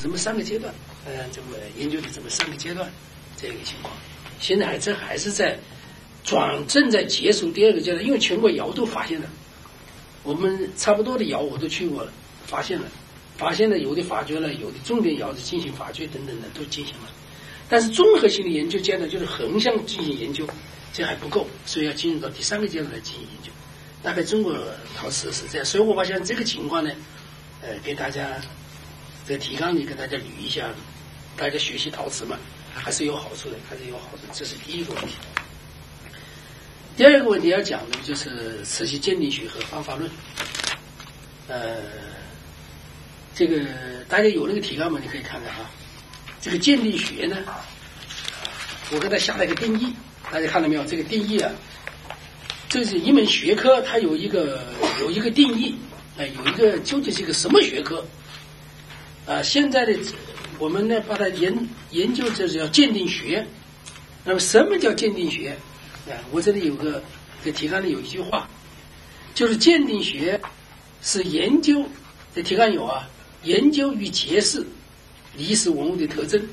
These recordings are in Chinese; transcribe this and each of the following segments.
这么3个阶段，这么研究的这么3个阶段这个情况。现在还是在正在结束第2个阶段，因为全国窑都发现了，我们差不多的窑我都去过了，发现了有的发掘了，有的重点窑的进行发掘等等的都进行了。但是综合性的研究阶段就是横向进行研究，这还不够，所以要进入到第3个阶段来进行研究。大概中国陶瓷是这样，所以我发现这个情况呢，给大家这个提纲里给大家捋一下，大家学习陶瓷嘛，还是有好处的，这是第一个问题。第2个问题要讲的就是瓷器鉴定学和方法论。这个大家有那个提纲嘛？你可以看看啊。这个鉴定学呢，我给它下了一个定义，大家看到没有？这个定义啊，这是一门学科，它有一个定义，有一个究竟是一个什么学科？现在的我们呢把它研究，这是叫鉴定学。那么什么叫鉴定学？我这里有个提纲里有一句话，就是鉴定学是研究，这提纲有啊，研究与揭示历史文物的特征，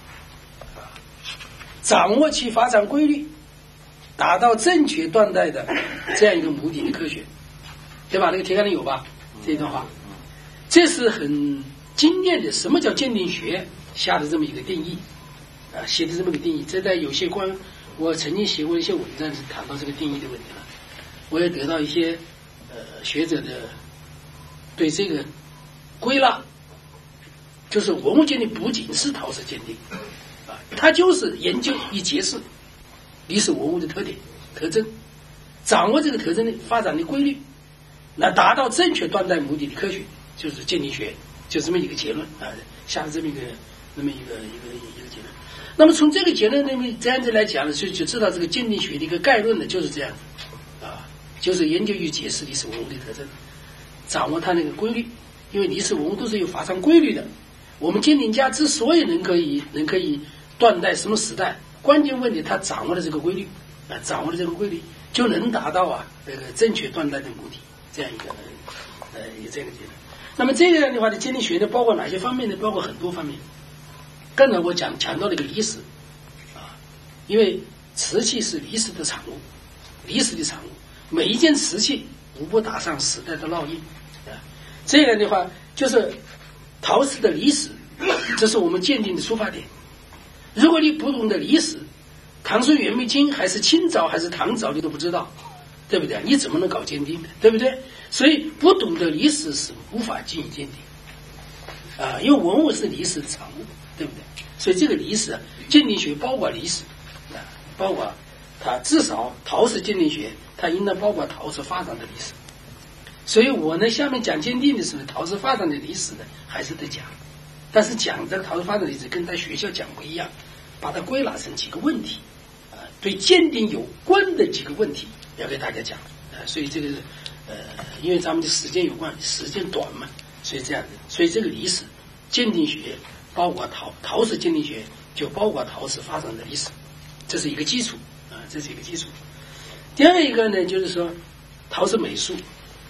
掌握其发展规律，达到正确断代的这样一个目的的科学，对吧？那个提纲里有吧？这段话，这是很经验的。什么叫鉴定学？下的这么一个定义，写的这么个定义。这在有些我曾经写过一些文章是谈到这个定义的问题了，我也得到一些学者的对这个归纳，就是文物鉴定不仅是陶瓷鉴定它就是研究与揭示历史文物的特点特征，掌握这个特征的发展的规律，来达到正确断代目的的科学，就是鉴定学，就这么一个结论下了这么一个结论。那么从这个结论这样子来讲呢，就知道这个鉴定学的一个概论呢就是这样就是研究与解释历史文物的特征，掌握它那个规律，因为历史文物都是有发展规律的。我们鉴定家之所以能可以断代什么时代，关键问题他掌握了这个规律就能达到这个正确断代的目的，这样一个这样一个结论。那么这样的话的鉴定学呢，包括哪些方面呢？包括很多方面。刚才我强调了一个历史因为瓷器是历史的产物，每一件瓷器无不打上时代的烙印这样的话就是陶瓷的历史，这是我们鉴定的出发点。如果你不懂得历史，唐宋元明清还是清早还是唐早你都不知道，对不对？你怎么能搞鉴定呢？对不对？所以不懂得历史是无法进行鉴定因为文物是历史的产物，对不对？所以这个历史鉴定学包括历史包括它至少陶瓷鉴定学它应当包括陶瓷发展的历史。所以我呢下面讲鉴定的时候，陶瓷发展的历史呢还是得讲，但是讲这个陶瓷发展的历史跟在学校讲不一样，把它归纳成几个问题对鉴定有关的几个问题要给大家讲所以这个因为咱们的时间有关，时间短嘛，所以这样的，所以这个历史鉴定学包括陶瓷鉴定学就包括陶瓷发展的历史，这是一个基础这是一个基础。第二一个呢就是说陶瓷美术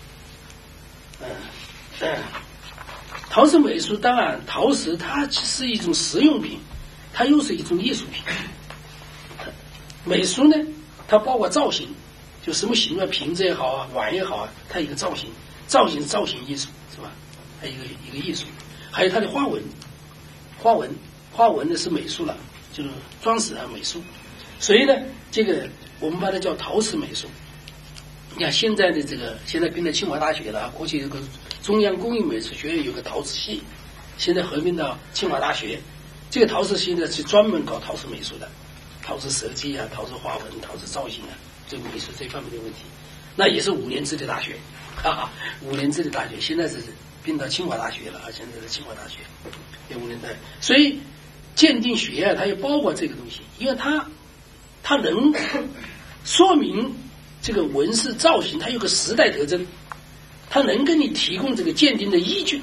陶瓷美术，当然陶瓷它是一种实用品，它又是一种艺术品。美术呢它包括造型，就什么形瓶子也好碗也好它有一个造型艺术是吧？还有一个艺术，还有它的花纹呢是美术了，就是装饰美术。所以呢这个我们把它叫陶瓷美术。你看现在的现在并到清华大学了，过去有个中央工艺美术学院有个陶瓷系，现在合并到清华大学。这个陶瓷系呢是专门搞陶瓷美术的，陶瓷设计陶瓷花纹、陶瓷造型这个美术这方面的问题。那也是5年制的大学5年制的大学，现在是并到清华大学了现在是清华大学有5年代。所以鉴定学它也包括这个东西，因为它能说明这个纹饰造型它有个时代特征，它能给你提供这个鉴定的依据。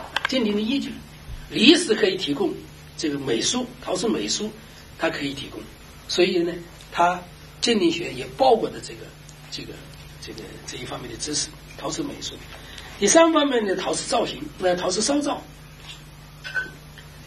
历史可以提供，这个美术陶瓷美术它可以提供，所以呢它鉴定学也包括的这一方面的知识，陶瓷美术。第3方面的陶瓷造型陶瓷烧造。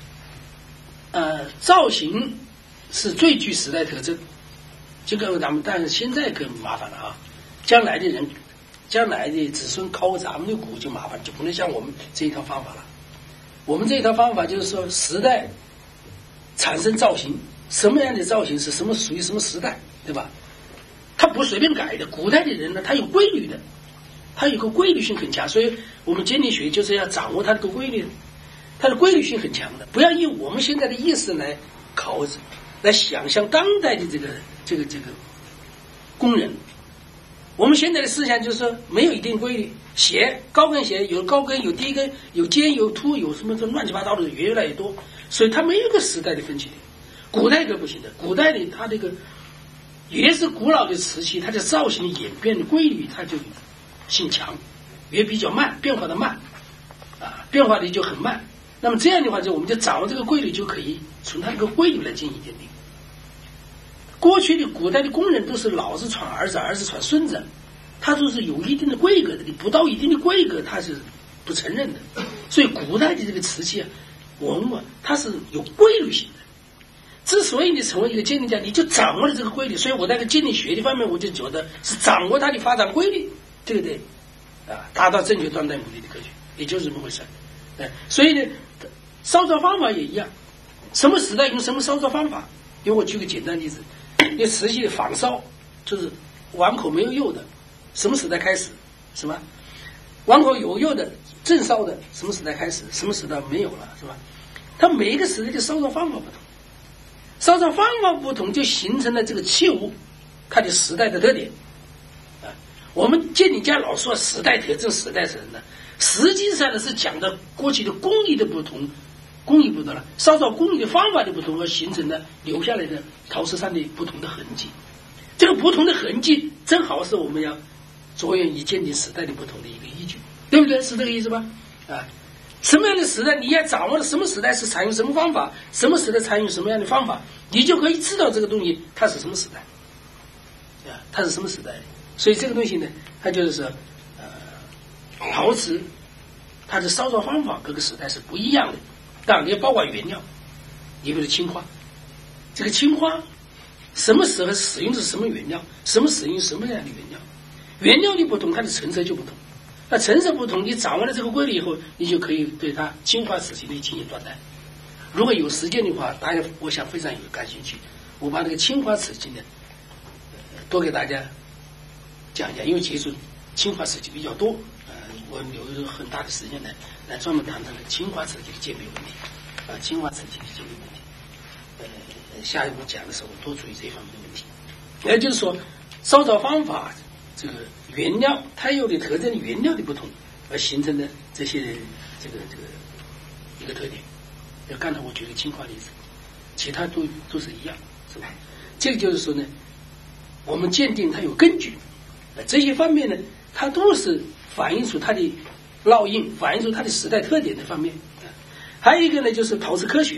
造型是最具时代特征。这个咱们但是现在更麻烦了啊，将来的人。将来的子孙考咱们的古就麻烦，就不能像我们这一套方法了。我们这一套方法就是说，时代产生造型，什么样的造型是什么属于什么时代，对吧？他不随便改的。古代的人呢，他有规律的，他有个规律性很强，所以我们鉴定学就是要掌握它这个规律，它的规律性很强的，不要以我们现在的意识来来想象当代的这个工人。我们现在的思想就是说没有一定规律，鞋高跟鞋有高跟有低跟有尖有凸有什么这乱七八糟的越来越多，所以它没有一个时代的分歧。古代可不行的，古代的它这个越是古老的瓷器，它的造型的演变的规律它就性强，越比较慢，变化的慢变化的就很慢。那么这样的话，我们就掌握这个规律，就可以从它这个规律来进行鉴定。过去的古代的工人都是老子传儿子，儿子传孙子，他都是有一定的规格的，你不到一定的规格他是不承认的。所以古代的这个瓷器文物它是有规律性的。之所以你成为一个鉴定家，你就掌握了这个规律。所以我在鉴定学的方面，我就觉得是掌握它的发展规律，对不对？达到正确断代目的的科学，也就是这么回事。所以呢，烧造方法也一样，什么时代用什么烧造方法。因为我举个简单例子，那瓷器的仿烧就是碗口没有釉的，什么时代开始？是吧？碗口有釉的正烧的，什么时代开始？什么时代没有了？是吧？它每一个时代的烧造方法不同，烧造方法不同，就形成了这个器物它的时代的特点。我们鉴定家老说时代特征，时代特征呢，实际上呢是讲的过去的工艺的不同。工艺不同了，烧造工艺的方法的不同，而形成的留下来的陶瓷上的不同的痕迹。这个不同的痕迹，正好是我们要着眼于鉴定时代的不同的一个依据，对不对？是这个意思吧？什么样的时代，你要掌握了什么时代是采用什么方法，什么时代采用什么样的方法，你就可以知道这个东西它是什么时代，它是什么时代的。所以这个东西呢，它就是说，陶瓷它的烧造方法各个时代是不一样的。当然也包括原料，你比如青花，这个青花什么时候使用的是什么原料，什么使用什么样的原料，原料的不同，它的成色就不同。那成色不同，你掌握了这个规律以后，你就可以对它青花瓷器的进行断代。如果有时间的话，大家我想非常有感兴趣，我把这个青花瓷器呢，多给大家讲一讲，因为接触青花瓷器比较多，我留很大的时间来专门谈谈青花瓷器的鉴别问题，青花瓷器的鉴别问题。下一步讲的时候多注意这方面的问题。也就是说，烧造方法这个原料它有的特征，原料的不同而形成的这些这个一个特点。刚才我举个青花例子，其他都是一样，是吧？这个就是说呢，我们鉴定它有根据，这些方面呢，它都是反映出它的烙印，反映出它的时代特点的方面。还有一个呢，就是陶瓷科学。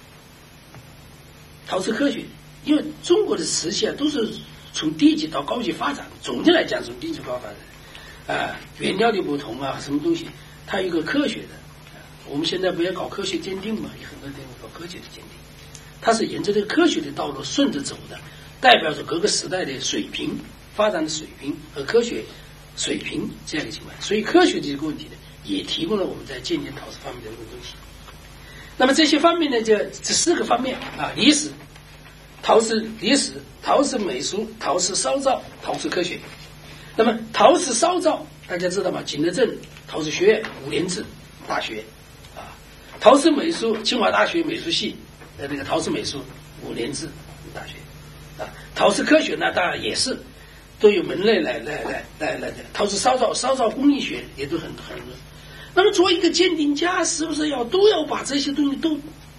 陶瓷科学，因为中国的瓷器都是从低级到高级发展，总的来讲从低级高发展，原料的不同什么东西，它有一个科学的。我们现在不要搞科学鉴定嘛，有很多地方搞科学的鉴定，它是沿着这个科学的道路顺着走的，代表着各个时代的水平、发展的水平和科学水平这样的情况。所以科学这个问题呢，也提供了我们在鉴定陶瓷方面的这个东西。那么这些方面呢，这四个方面历史、陶瓷历史、陶瓷美术、陶瓷烧造、陶瓷科学。那么陶瓷烧造大家知道吗？景德镇陶瓷学院5年制大学陶瓷美术清华大学美术系那个陶瓷美术5年制大学陶瓷科学呢，当然也是都有门类来陶瓷烧造工艺学也都很那么作为一个鉴定家，是不是都要把这些东西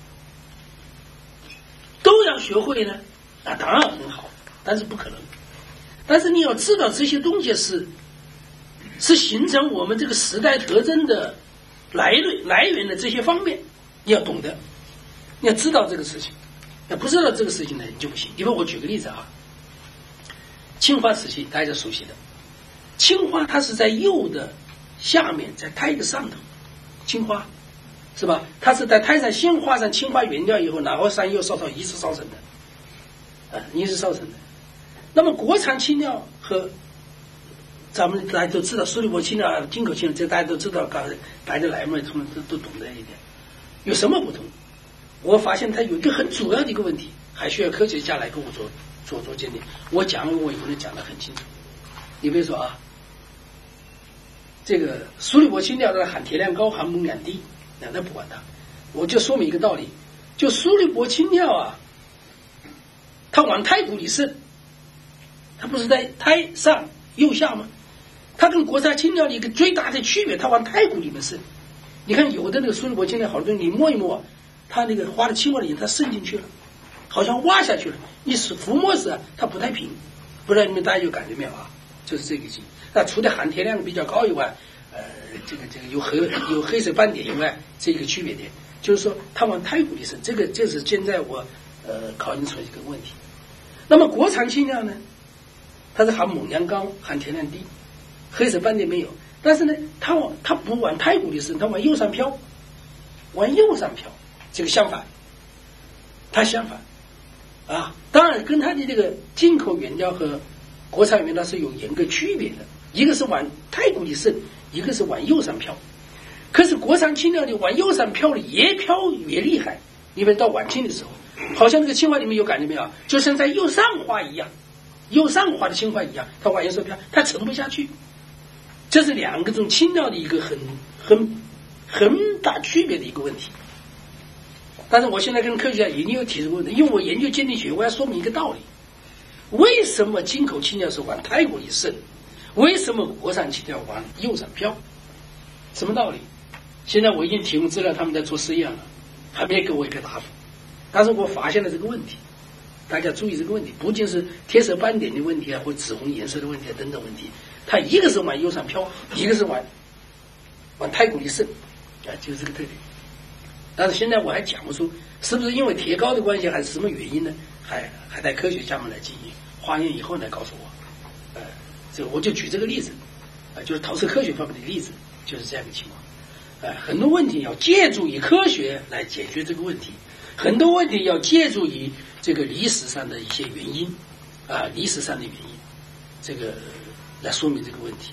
都要学会呢？当然很好，但是不可能。但是你要知道这些东西是形成我们这个时代特征的来源的这些方面，你要懂得，你要知道这个事情。那不知道这个事情呢，你就不行。因为我举个例子青花瓷器大家熟悉的，青花它是在釉的下面，在胎的上头，青花是吧？它是在胎上先画上氰化原料以后，然后上釉烧一次烧成的，一次烧成的。那么国产青料和咱们大家都知道苏利伯青料、进口青料，这大家都知道，大家来嘛，都懂得一点。有什么不同？我发现它有一个很主要的一个问题，还需要科学家来跟我做鉴定。我讲我以后讲得很清楚。你比如说啊，这个苏利伯青料的含铁量高，含锰量低，那不管它，我就说明一个道理，就苏利伯青料啊，它往胎骨里渗，它不是在胎上釉下吗？它跟国产青料的一个最大的区别，它往胎骨里面渗。你看有的那个苏利伯青料，好多东西你摸一摸，它那个花的氰化里它渗进去了，好像挖下去了。你抚摸时啊，它不太平，不知道你们大家有感觉没有啊？就是这个劲。那除了含铁量比较高以外，这个有黑色斑点以外，这个区别点就是说它往胎骨里渗，这是现在我考虑出一个问题。那么国产青料呢，它是含锰量高，含铁量低，黑色斑点没有。但是呢，它不往胎骨里渗，它往釉上飘，往釉上飘，这个相反，它相反啊。当然，跟它的这个进口原料和国产原料是有严格区别的，一个是往胎骨里渗，一个是往釉上飘。可是国产青料的往釉上飘的越飘越厉害。你们到晚清的时候，好像那个青花里面有感觉没有？就像在釉上画一样，釉上画的青花一样，它往釉上飘，它沉不下去。这是两个种青料的一个很大区别的一个问题。但是我现在跟科学家已经有提出问题，因为我研究鉴定学，我要说明一个道理：为什么进口青料是往胎骨里渗？为什么国产青料往釉上飘？什么道理？现在我已经提供资料，他们在做实验了，还没给我一个答复。但是我发现了这个问题，大家注意这个问题，不仅是贴色斑点的问题啊，或紫红颜色的问题啊等等问题。它一个是往釉上飘，一个是往胎骨里渗，就是这个特点。但是现在我还讲不出是不是因为铁膏的关系，还是什么原因呢？还带科学家们来进行化验以后来告诉我。这我就举这个例子，就是陶瓷科学方面的例子，就是这样的情况。很多问题要借助于科学来解决这个问题，很多问题要借助于这个历史上的一些原因，历史上的原因，这个来说明这个问题，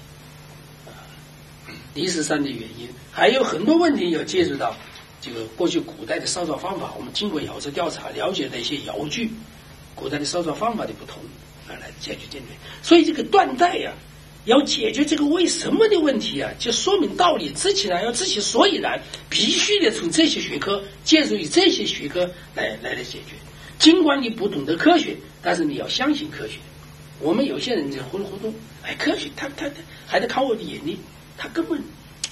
历史上的原因，还有很多问题要借助到这个过去古代的烧造方法，我们经过窑址调查了解的一些窑具，古代的烧造方法的不同，来解决鉴定。所以这个断代呀，要解决这个为什么的问题啊，就说明道理，知其然要知其所以然，必须得从这些学科，借助于这些学科来解决。尽管你不懂得科学，但是你要相信科学。我们有些人就糊里糊涂，科学他还得靠我的眼力，他根本，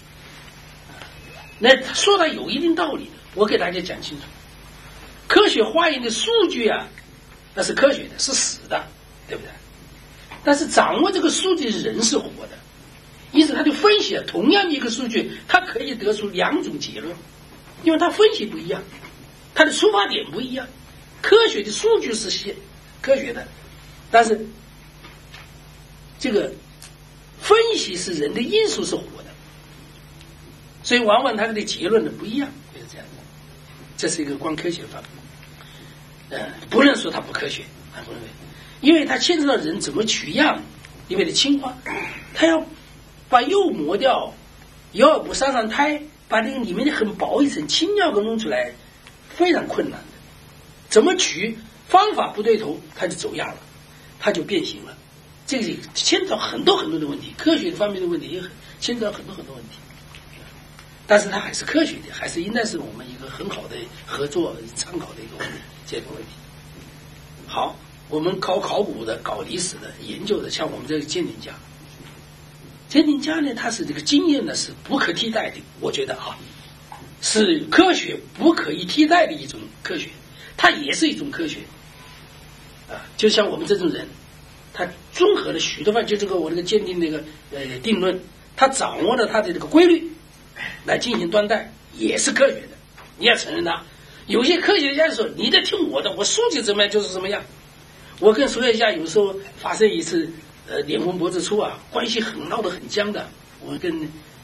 那他说的有一定道理的，我给大家讲清楚。科学化验的数据啊，那是科学的，是死的，对不对？但是掌握这个数据的人是活的，因此他的分析同样的一个数据，他可以得出两种结论，因为他分析不一样，他的出发点不一样。科学的数据是科学的，但是这个分析是人的因素是活的，所以往往他的结论呢不一样，就是这样的。这是一个光科学方面，不能说它不科学，不认为，因为它牵扯到人怎么取样，因为的青花，他要把釉磨掉，釉不上胎，把那个里面的很薄一层青料给弄出来，非常困难的。怎么取方法不对头，它就走样了，它就变形了。这个牵扯到很多很多的问题，科学方面的问题也牵扯到很多很多问题。但是它还是科学的，还是应该是我们一个很好的合作参考的一个问题，这个问题。好，我们搞考古的、搞历史的、研究的，像我们这个鉴定家，鉴定家呢，他是这个经验呢是不可替代的，我觉得是科学不可以替代的一种科学。它也是一种科学，就像我们这种人，他综合了许多方，就这个我这个鉴定那个定论，他掌握了他的这个规律来进行断代，也是科学的。你要承认它。有些科学家说你得听我的，我数据怎么样就是怎么样。我跟数学家有时候发生一次脸红脖子粗关系闹得很僵的，我跟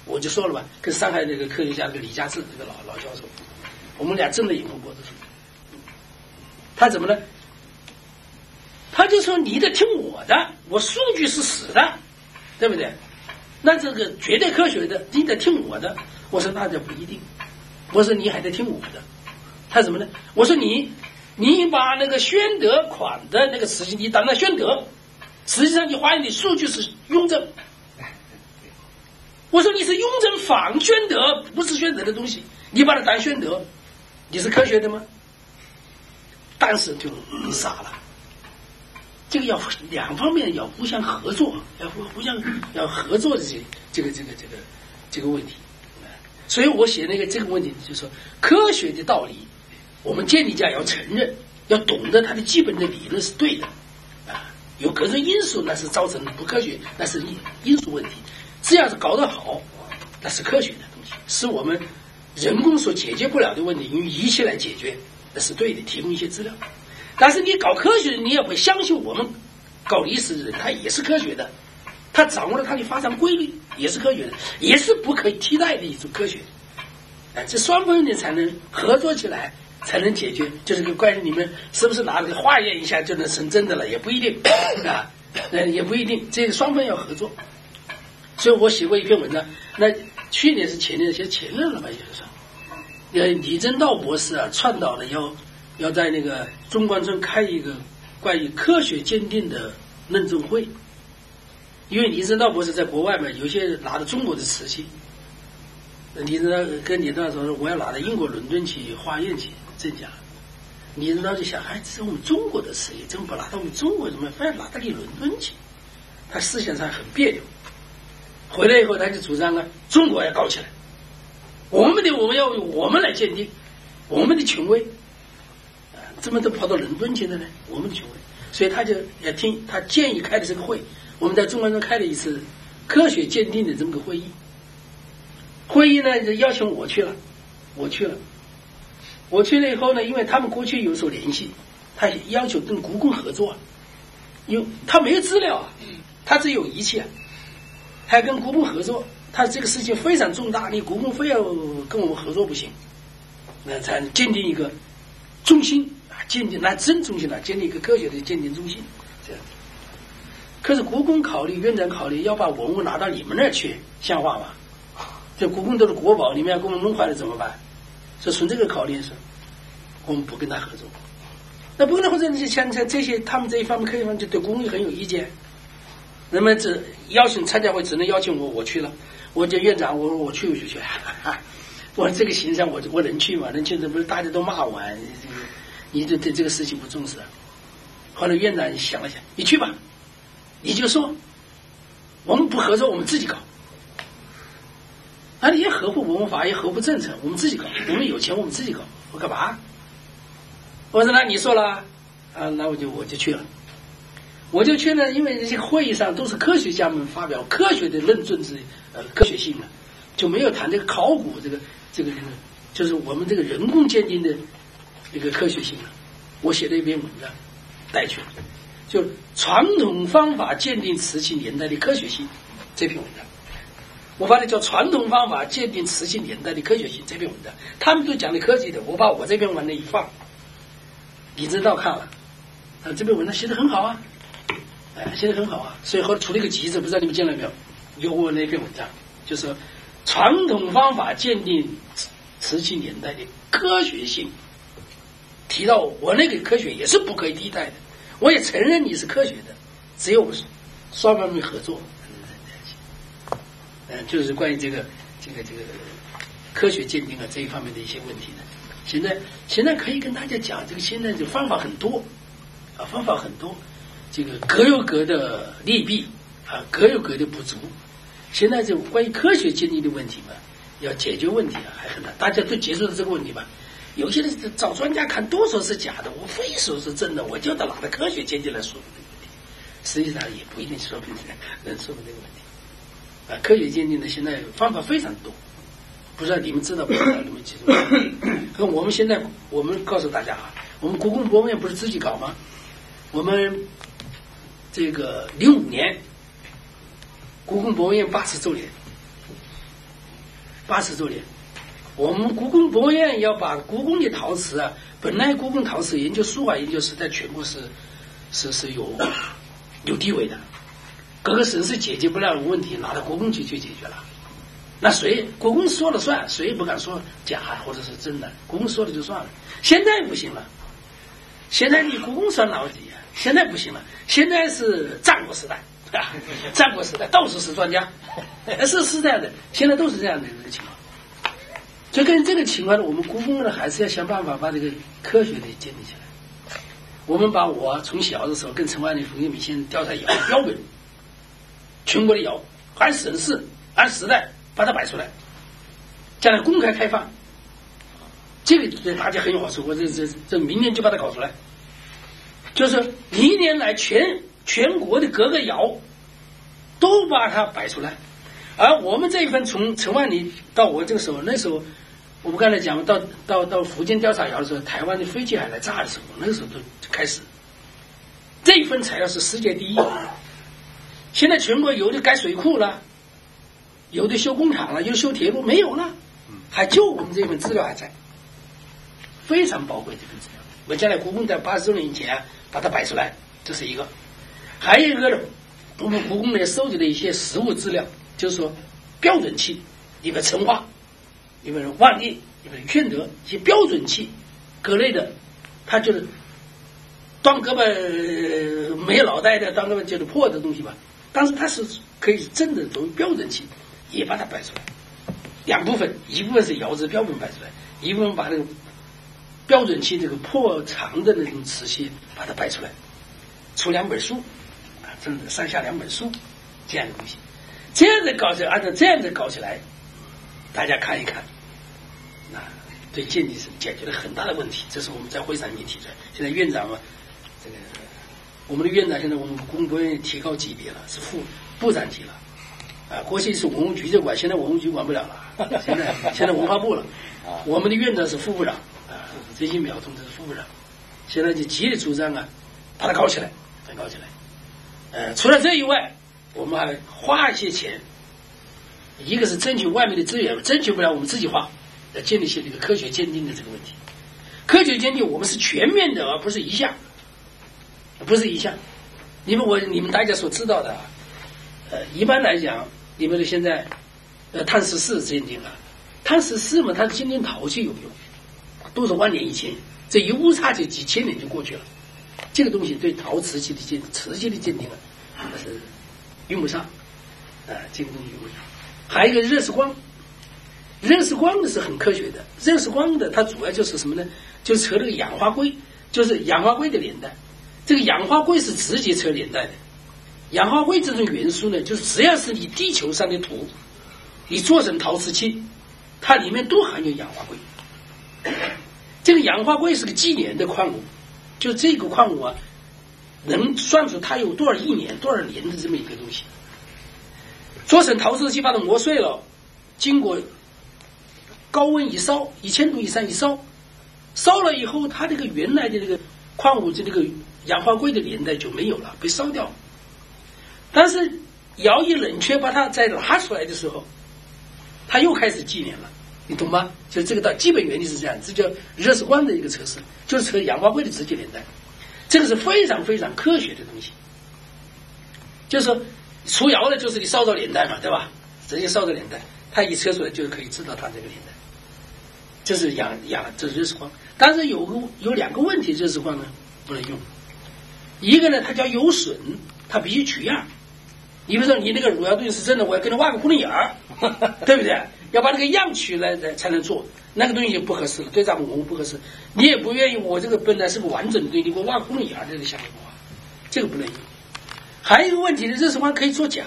我就说了吧，跟上海那个科学家那个李嘉志这个老教授，我们俩真的有过的。他怎么呢？他就说你得听我的，我数据是死的，对不对？那这个绝对科学的，你得听我的。我说那就不一定，我说你还得听我的。他怎么呢？我说你把那个宣德款的那个磁性你当成宣德，实际上你发现你数据是雍正。我说你是雍正仿宣德，不是宣德的东西，你把它当宣德，你是科学的吗？当时就你傻了。这个要两方面要互相合作，要合作的这个问题。所以我写那个这个问题就是说，科学的道理，我们建立家要承认，要懂得它的基本的理论是对的啊。有各种因素那是造成不科学，那是因素问题。只要是搞得好，那是科学的东西，是我们人工所解决不了的问题，用仪器来解决，那是对的，提供一些资料。但是你搞科学，你也会相信我们搞历史的人，他也是科学的，他掌握了它的发展规律，也是科学的，也是不可以替代的一种科学。这双方面才能合作起来，才能解决。就是个关于你们是不是拿了个化验一下就能成真的了，也不一定啊，也不一定。这个双方要合作。所以我写过一篇文章，那去年是前年，写前任了吧，也就是说，李政道博士啊，倡导了要在那个中关村开一个关于科学鉴定的论证会，因为李政道博士在国外嘛，有些拿着中国的瓷器，李政道跟李政道说我要拿到英国伦敦去化验去证假，李政道就想，这是我们中国的瓷器，怎么不拿到我们中国，怎么非要拿到你伦敦去？他思想上很别扭。回来以后，他就主张中国要搞起来，我们要用我们来鉴定，我们的权威，怎么都跑到伦敦去了呢？我们的权威，所以他就要听，他建议开的这个会，我们在中关村开了一次科学鉴定的这么个会议。会议呢，就邀请我去了，我去了以后呢，因为他们过去有所联系，他要求跟故宫合作，因为他没有资料啊，他只有仪器啊。还跟故宫合作，他这个事情非常重大，你故宫非要跟我们合作不行，那才鉴定一个中心啊，鉴定那真中心了，建立一个科学的鉴定中心，这样。可是故宫考虑，院长考虑要把文物拿到你们那儿去，像话吗？这故宫都是国宝，你们要给我们弄坏了怎么办？所以从这个考虑是，我们不跟他合作。那不跟他合作，像这些他们这一方面科学方面就对故宫很有意见。那么这邀请参加会只能邀请我去了，我就院长我去不去？我这个形象我能去吗？能去这不是大家都骂我，你对这个事情不重视。后来院长想了想，你去吧，你就说我们不合作，我们自己搞。你也合乎文物法，也合乎政策，我们自己搞，我们有钱我们自己搞，我干嘛？我说那你说了那我就去了。我就去了，因为这些会议上都是科学家们发表科学的论证科学性的，就没有谈这个考古这个就是我们这个人工鉴定的这个科学性了。我写了一篇文章带去了，就传统方法鉴定瓷器年代的科学性这篇文章，我把它叫传统方法鉴定瓷器年代的科学性这篇文章，他们都讲的科技的，我把我这篇文章一放，李政道看了，这篇文章写得很好啊。写得很好啊，所以后来出了一个集子，不知道你们见了没有？有我那篇文章，就是说传统方法鉴定瓷器年代的科学性，提到我那个科学也是不可以替代的，我也承认你是科学的，只有我们双方面合作。就是关于这个科学鉴定这一方面的一些问题呢。现在可以跟大家讲，这个现在的方法很多方法很多。这个各有各的利弊各有各的不足。现在这关于科学鉴定的问题嘛，要解决问题还很难，大家都接受了这个问题吧。有些人找专家看，都说是假的，我非说是真的，我就得拿着科学鉴定来说明这个问题。实际上也不一定说明能说明这个问题科学鉴定的现在方法非常多，不知道你们知道不知道？你们记住？和我们现在我们告诉大家我们故宫博物院不是自己搞吗？我们这个05年故宫博物院80周年， 80周年，我们故宫博物院要把故宫的陶瓷啊，本来故宫陶瓷研究书法研究室在全国是有地位的，各个省市解决不了的问题，拿到故宫去解决了。那故宫说了算，谁也不敢说假或者是真的，故宫说了就算了。现在不行了，现在你故宫算哪问题啊？现在不行了，现在是战国时代，战国时代到处是专家，是这样的，现在都是这样的一个情况。所以跟这个情况呢，我们故宫呢还是要想办法把这个科学的建立起来。我们把我从小的时候跟陈万里、冯玉米先生调查窑标本，全国的窑按省市按时代把它摆出来，将来公开开放，这个对大家很有好处。我这明年就把它搞出来，就是一年来全国的各个窑都把它摆出来。而我们这一份从陈万里到我这个时候，那时候我们刚才讲到福建调查窑的时候，台湾的飞机还来炸的时候，那个时候都开始，这一份材料是世界第一。现在全国有的盖水库了，有的修工厂了，有的修铁路，没有了，还就我们这份资料还在，非常宝贵这份资料。我将来故宫在80周年以前把它摆出来，这是一个。还有一个呢，我们故宫呢收集的一些实物资料，就是说标准器，里面成化，里面万历，里面宣德一些标准器各类的，它就是断胳膊没有脑袋的，断胳膊就是破的东西吧。但是它是可以真的作为标准器，也把它摆出来。两部分，一部分是窑制标本摆出来，一部分把那个标准器这个破长的那种瓷器把它摆出来，出2本书啊，真的上下2本书这样的东西。这样子搞起来，按照这样子搞起来，大家看一看，那对鉴定是解决了很大的问题。这是我们在会上已经提出来。现在院长嘛，这个我们的院长现在我们故宫博物院提高级别了，是部长级了。啊，过去是文物局就管，现在文物局管不了了，现在文化部了。我们的院长是副部长啊，这些苗同志是副部长，现在就极力主张啊，把它搞起来，搞起来。除了这以外，我们还花一些钱，一个是争取外面的资源，争取不了我们自己花，要建立起这个科学鉴定的这个问题。科学鉴定我们是全面的，而不是一项，不是一项。你们大家所知道的，一般来讲，你们的现在碳14鉴定啊，碳14嘛，它鉴定陶器有用，都是万年以前，这一误差就几千年就过去了。这个东西对陶瓷器的瓷器的鉴定啊，是用不上，这个东西用不上。还有一个热释光，热释光的是很科学的，热释光的它主要就是什么呢？就是测这个氧化硅，就是氧化硅的年代。这个氧化硅是直接测年代的。氧化硅这种元素呢，就是只要是你地球上的土，你做成陶瓷器，它里面都含有氧化硅。这个氧化硅是个纪年的矿物，就这个矿物啊，能算出它有多少亿年、多少年的这么一个东西。做成陶瓷器，把它磨碎了，经过高温一烧，1000度以上一烧，烧了以后，它这个原来的这个矿物这个氧化硅的年代就没有了，被烧掉了。但是窑一冷却，把它再拿出来的时候，它又开始纪年了，你懂吗？就这个的基本原理是这样，这叫热释光的一个测试，就是测氧化硅的直接年代，这个是非常非常科学的东西。就是说除窑的就是你烧造年代嘛，对吧？直接烧造年代，它一测出来就可以知道它这个年代。这是这是热释光，但是有2个问题，热释光呢不能用。一个呢，它叫有损，它必须取样。你比如说你那个汝窑盾是真的，我要给你挖个窟窿眼儿，对不对？要把那个样取来才能做，那个东西就不合适了，对咱们文物不合适。你也不愿意，我这个本来是个完整的东西，你给我挖个窟窿眼儿，这个想不挖，这个不能用。还有一个问题呢，热释光可以做假，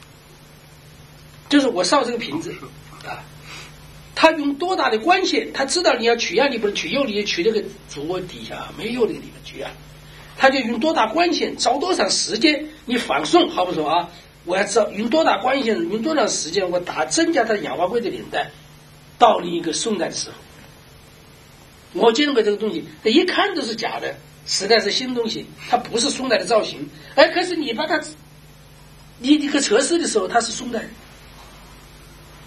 就是我烧这个瓶子啊，他用多大的光线，他知道你要取样，你不能取釉，你取这个桌底下没有那个地方取样，他就用多大光线，照多长时间，你仿宋好不说啊？我要知道用多大光线，用多长时间，我增加它氧化硅的年代，到另一个宋代的时候，我认为这个东西，它一看都是假的，时代是新东西，它不是宋代的造型，可是你把它，你这个测试的时候，它是宋代的，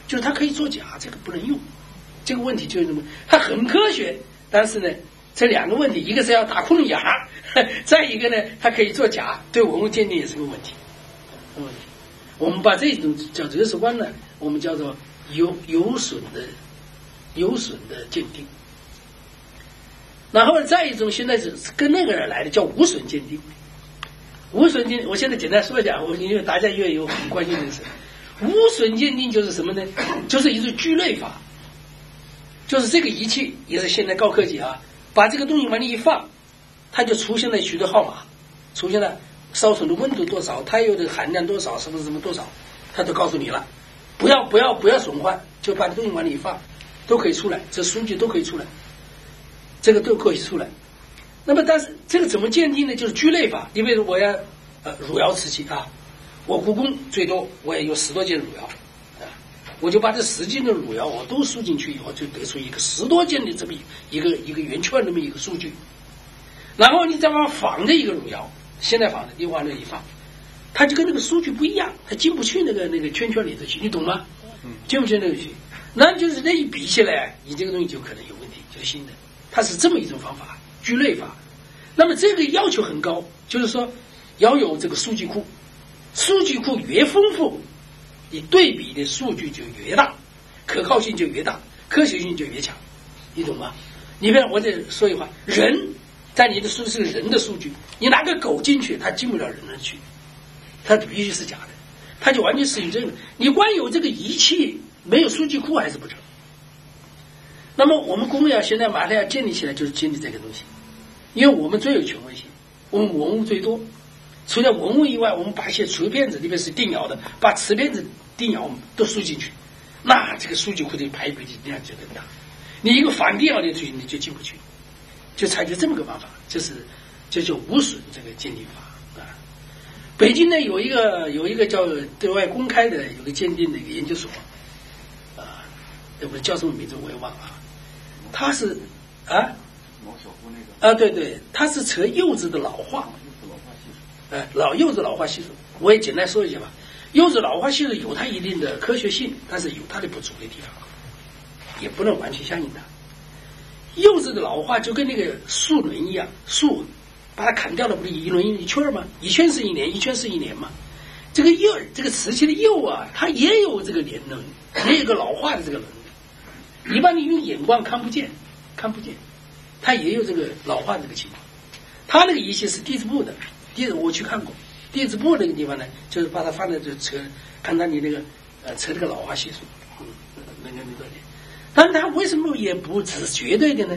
就是它可以作假，这个不能用。这个问题就是什么？它很科学，但是呢，这两个问题，一个是要打窟窿眼儿，再一个呢，它可以作假，对文物鉴定也是个问题。我们把这种叫择时观呢，我们叫做有损的鉴定。然后再一种，现在是跟那个人来的叫无损鉴定。无损鉴定，我现在简单说一下，因为大家也有很关心的事。无损鉴定就是什么呢？就是一种聚类法，就是这个仪器也是现在高科技啊，把这个东西往里一放，它就出现了许多号码，出现了烧成的温度多少，它有的含量多少，什么多少，它都告诉你了。不要损坏，就把东西往里一放，都可以出来，这数据都可以出来，这个都可以出来。那么但是这个怎么鉴定呢？就是聚类法。因为我要汝窑瓷器啊，我故宫最多我也有10多件汝窑啊，我就把这10件的汝窑我都输进去以后，就得出一个10多件的这么一个圆圈这么一个数据。然后你再往仿的一个汝窑，现在仿的你往那里放，它就跟那个数据不一样，它进不去那个圈圈里头去，你懂吗？进不去那个去，那就是那一比起来，你这个东西就可能有问题，就是新的。它是这么一种方法，聚类法。那么这个要求很高，就是说要有这个数据库，数据库越丰富，你对比的数据就越大，可靠性就越大，科学性就越强，你懂吗？你比如我这说一话，人在你的数是人的数据，你拿个狗进去，它进不了人的去，它必须是假的，它就完全适应这个。你光有这个仪器，没有数据库还是不成。那么我们公窑现在马上要建立起来，就是建立这个东西，因为我们最有权威性，我们文物最多，除了文物以外，我们把一些瓷片子，特别是定窑的，把瓷片子定窑都输进去，那这个数据库的排比量就更大。你一个反定窑的东西你就进不去，就采取这么个办法，这就无损这个鉴定法啊。北京呢有一个叫对外公开的有个鉴定的一个研究所啊，我叫什么名字我也忘了。它是毛小夫那个对，它是测釉质的老化，釉质老化系数，我也简单说一下吧。釉质老化系数有它一定的科学性，但是有它的不足的地方，也不能完全相信它。釉质的老化就跟那个树轮一样，树把它砍掉了，不是一轮一圈吗？一圈是1年，一圈是1年嘛。这个釉，这个瓷器的釉啊，它也有这个年轮，也有个老化的这个轮。一般你用眼光看不见，它也有这个老化的这个情况。它那个仪器是地质部的，我去看过，地质部那个地方呢，就是把它放在这测，看到你那个测这个老化系数，那个多点。但是它为什么也不是绝对的呢？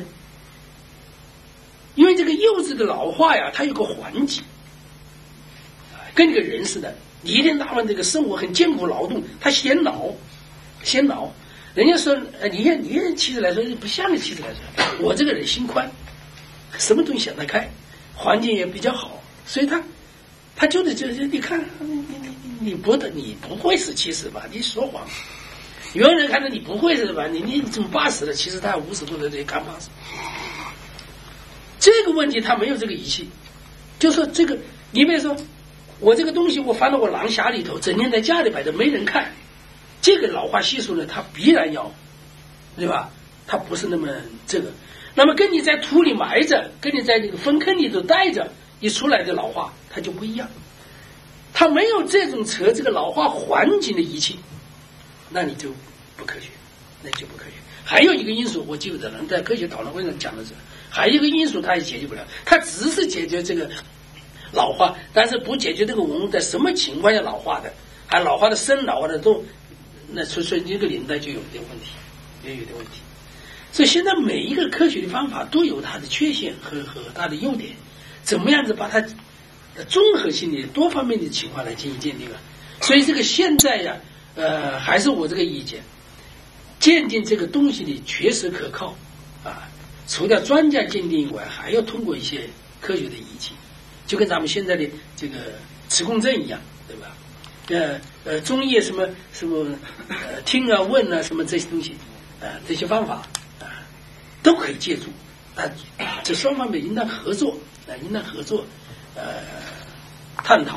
因为这个釉质的老化呀，它有个环节，跟这个人似的，你一天到晚这个生活很艰苦劳动，他先老。人家说，你看妻子来说不像个妻子来说，我这个人心宽，什么东西想得开，环境也比较好，所以他就是你看你不会是妻子吧？你说谎，有人看到你不会是吧？你怎么80了？其实他50多的这刚80。这个问题他没有这个仪器，就说这个，你比如说我这个东西我放到我廊匣里头，整天在家里摆着没人看。这个老化系数呢，它必然要，对吧？它不是那么这个。那么跟你在土里埋着，跟你在这个粪坑里头待着，一出来的老化它就不一样。它没有这种测这个老化环境的仪器，那你就不科学，还有一个因素，我记得了，在科学讨论会上讲的是，还有一个因素它也解决不了，它只是解决这个老化，但是不解决这个文物在什么情况下老化的，还老化的深老化的都。那所以这个年代就有点问题，所以现在每一个科学的方法都有它的缺陷和它的优点，怎么样子把它综合性的多方面的情况来进行鉴定啊？所以这个现在呀，还是我这个意见，鉴定这个东西的确实可靠啊，除了专家鉴定以外，还要通过一些科学的仪器，就跟咱们现在的这个磁共振一样，对吧？中医什么听啊问啊什么这些东西这些方法都可以借助这双方面应当合作探讨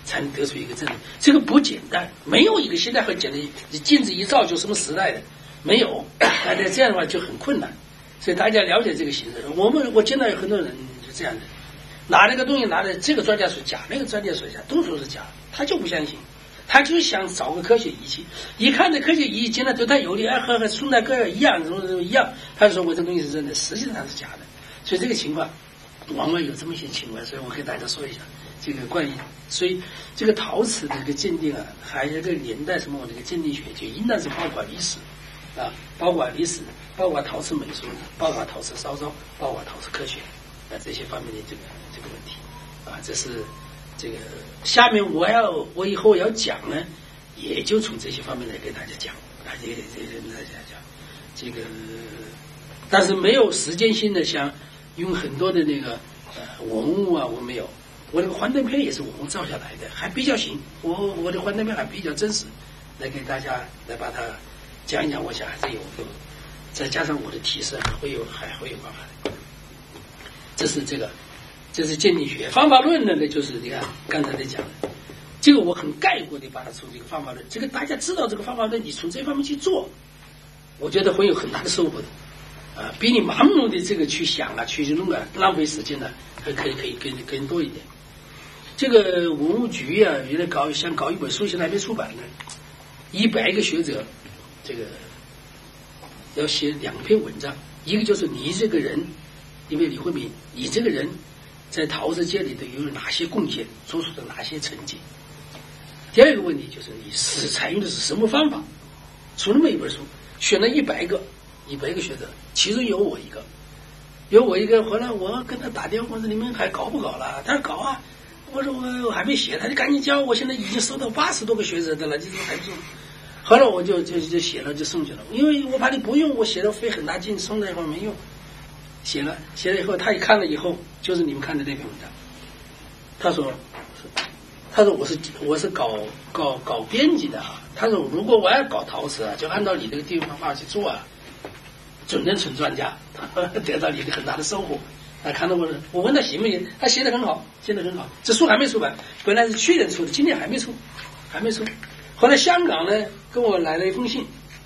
才能得出一个证明。这个不简单，没有一个现在很简单，镜子一照就什么时代的没有，大家这样的话就很困难。所以大家了解这个形式，我见到有很多人就这样的，拿那个东西拿的这个专家说假，那个专家说假，都说是假，他就不相信，他就想找个科学仪器，一看这科学仪器竟然对他有利，和宋代哥一样，什么一样，他就说我这东西是真的，实际上是假的。所以这个情况往往有这么一些情况，所以我给大家说一下这个关于，所以这个陶瓷的这个鉴定啊，还有这个年代什么这个鉴定学就应当是包括历史啊，包括历史，包括陶瓷美术，包括陶瓷烧造，包括陶瓷科学这些方面的这个问题啊，这是这个下面我以后要讲呢，也就从这些方面来给大家讲啊，这个，但是没有时间性的像用很多的那个文物啊，我没有，我那个幻灯片也是文物照下来的，还比较行，我的幻灯片还比较真实，来给大家来把它讲一讲，我想还是有，再加上我的提示还会有办法的。这是鉴定学方法论呢，就是你看刚才在讲的，这个我很概括的把它从这个方法论，这个大家知道这个方法论，你从这方面去做，我觉得会有很大的收获的。比你盲目的这个去想啊，去弄啊，浪费时间呢，还可以更多一点。这个文物局啊，原来想搞一本书，现在还没出版呢。100个学者，这个要写2篇文章，一个就是你这个人，因为李惠民，你这个人在陶瓷界里头有哪些贡献，做出了哪些成绩。第二个问题就是你采用的是什么方法，出那么一本书，选了100个学者，其中有我一个，后来我跟他打电话，我说你们还搞不搞了？他说搞啊，我说我还没写，他就赶紧教我，现在已经收到80多个学者的了，这怎么还不送？后来我就写了，就送去了，因为我怕你不用，我写了费很大劲，送了以后没用，写了以后，他一看了以后，就是你们看的那篇文章，他说我是搞编辑的啊，他说如果我要搞陶瓷啊，就按照你这个地方法去做啊，准能成专家，得到你的很大的收获。他看到我问他行不行，他写得很好，这书还没出版，本来是去年出的，今年还没出。后来香港呢跟我来了一封信，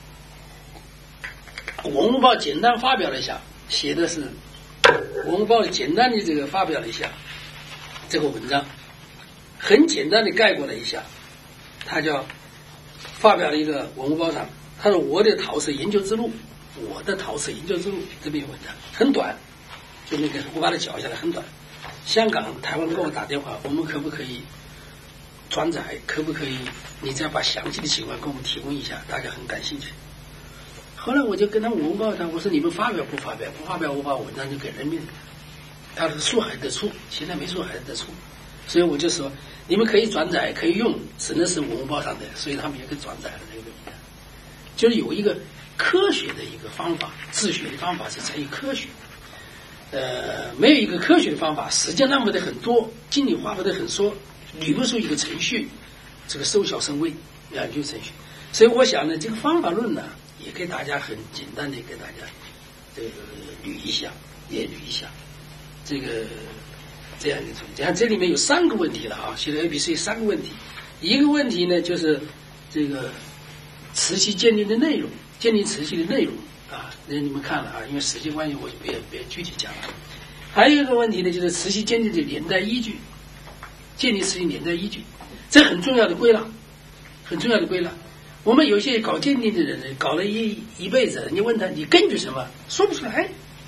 文物报简单发表了一下，写的是文物报简单的这个发表了一下这个文章，很简单的概括了一下，他叫发表了一个文物报上，他说我的陶瓷研究之路这篇文章很短，就那个我把它脚下来很短。香港、台湾跟我打电话，我们可不可以转载？可不可以你再把详细的情况给我们提供一下？大家很感兴趣。后来我就跟他们文报他，我说你们发表不发表？不发表，我把文章就给人民。他的书还得出，现在没出还得出，所以我就说你们可以转载，可以用，只能是文物报上的，所以他们也给转载了这个文章。就是有一个科学的一个方法，治学的方法是在于科学。没有一个科学的方法，时间浪费的很多，精力花费的很多，捋不出一个程序，这个收效甚微，研究程序。所以我想呢，这个方法论呢，也给大家很简单的给大家这个捋一下，这个这样的东西。你看这里面有3个问题了啊，写的 ABC 3个问题。一个问题呢，就是这个瓷器鉴定的内容，鉴定瓷器的内容。那你们看了啊，因为时间关系，我就别具体讲了。还有一个问题呢，就是瓷器鉴定的年代依据，鉴定瓷器年代依据，这很重要的归纳，我们有些搞鉴定的人，搞了一辈子，你问他你根据什么，说不出来。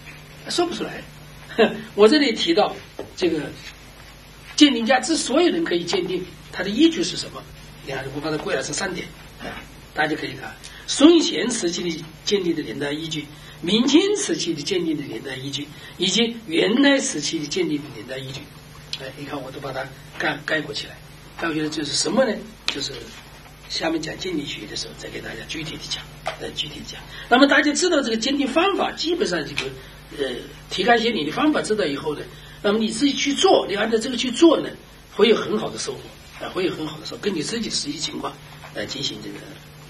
我这里提到这个鉴定家之所以能可以鉴定，他的依据是什么？你看，我把它归纳成3点，大家可以看。宋乾瓷器的鉴定的年代依据，明清瓷器的鉴定的年代依据，以及元代瓷器的鉴定的年代依据。你看我都把它概括起来。概括的就是什么呢？就是下面讲鉴定学的时候再给大家具体的讲。那么大家知道这个鉴定方法，基本上这个题干鉴定的方法知道以后呢，那么你自己去做，你按照这个去做呢，会有很好的收获根据自己的实际情况来进行这个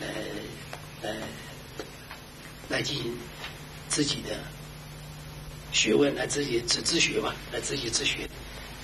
来进行自己的学问，来自己自学吧，来自己自学。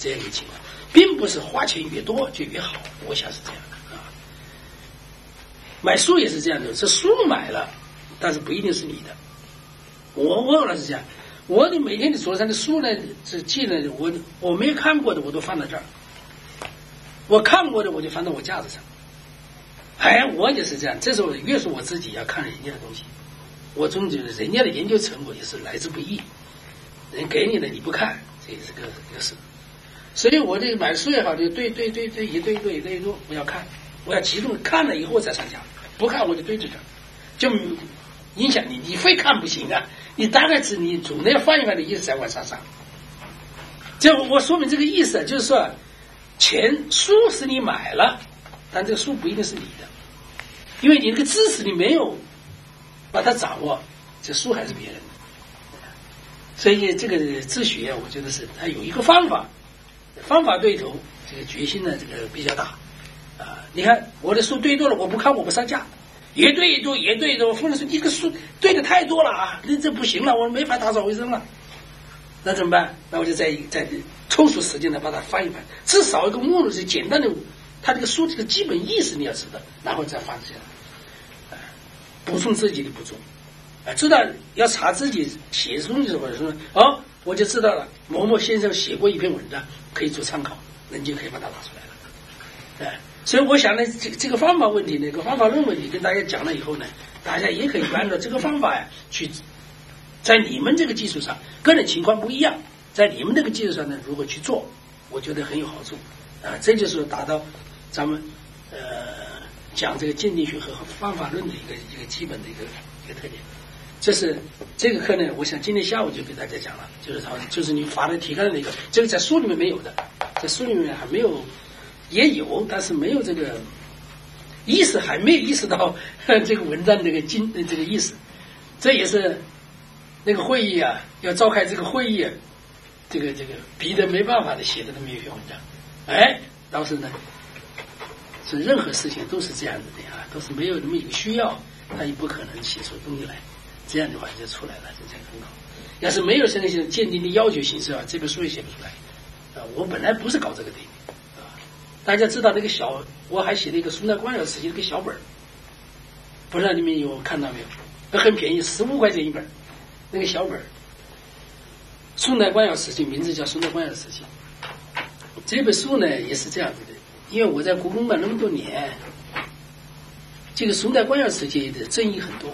这样一个情况，并不是花钱越多就越好，我想是这样的啊。买书也是这样的，这书买了，但是不一定是你的。我老是这样，我的每天的桌上的书呢，是记呢，我没有看过的我都放在这儿，我看过的我就放到我架子上。哎，我也是这样，这时候越是我自己要看人家的东西，我总觉得人家的研究成果也是来之不易，人给你的你不看，这也是个事。所以我这买书也好，就对一堆，我要看，我要集中看了以后再上架，不看我就堆着这，就影响你非看不行啊，你大概是你总得要翻一翻的意思才往上上。就我说明这个意思，就是说书是你买了，但这个书不一定是你的，因为你那个知识你没有把它掌握，这书还是别人的。所以这个自学我觉得是它有一个方法对头，这个决心呢这个比较大啊。你看我的书堆多了，我不看我不上架，也堆多，我夫人说你这个书堆的太多了啊，这不行了，我没法打扫卫生了，那怎么办？那我就再抽出时间来把它翻一翻，至少一个目录是简单的，它这个书这个基本意思你要知道，然后再翻起来，补充自己的不足。知道要查自己写的东西的时候说我就知道了，某某先生写过一篇文章可以做参考，人就可以把它拿出来了。所以我想呢，这个方法问题，那个方法论问题跟大家讲了以后呢，大家也可以按照这个方法呀去，在你们这个基础上，个人情况不一样，在你们这个基础上呢，如果去做，我觉得很有好处这就是达到咱们讲这个鉴定学和方法论的一个基本的一个特点。这个课呢，我想今天下午就给大家讲了，就是你发的提纲的那个，这个在书里面没有的，在书里面还没有，也有，但是没有这个意思，还没有意识到这个文章这个意思。这也是那个会议啊，要召开这个会议，这个逼得没办法的写的那么一篇文章。倒是呢，是任何事情都是这样子的都是没有那么一个需要，他也不可能写出东西来。这样的话就出来了，这才很好。要是没有这个鉴定的要求形式这本书也写不出来我本来不是搞这个的大家知道那个我还写了一个宋代官窑瓷器那个小本，不知道你们有看到没有？很便宜，15块钱一本，那个小本，宋代官窑瓷器，名字叫宋代官窑瓷器。这本书呢也是这样子的，因为我在故宫办那么多年，这个宋代官窑瓷器的争议很多。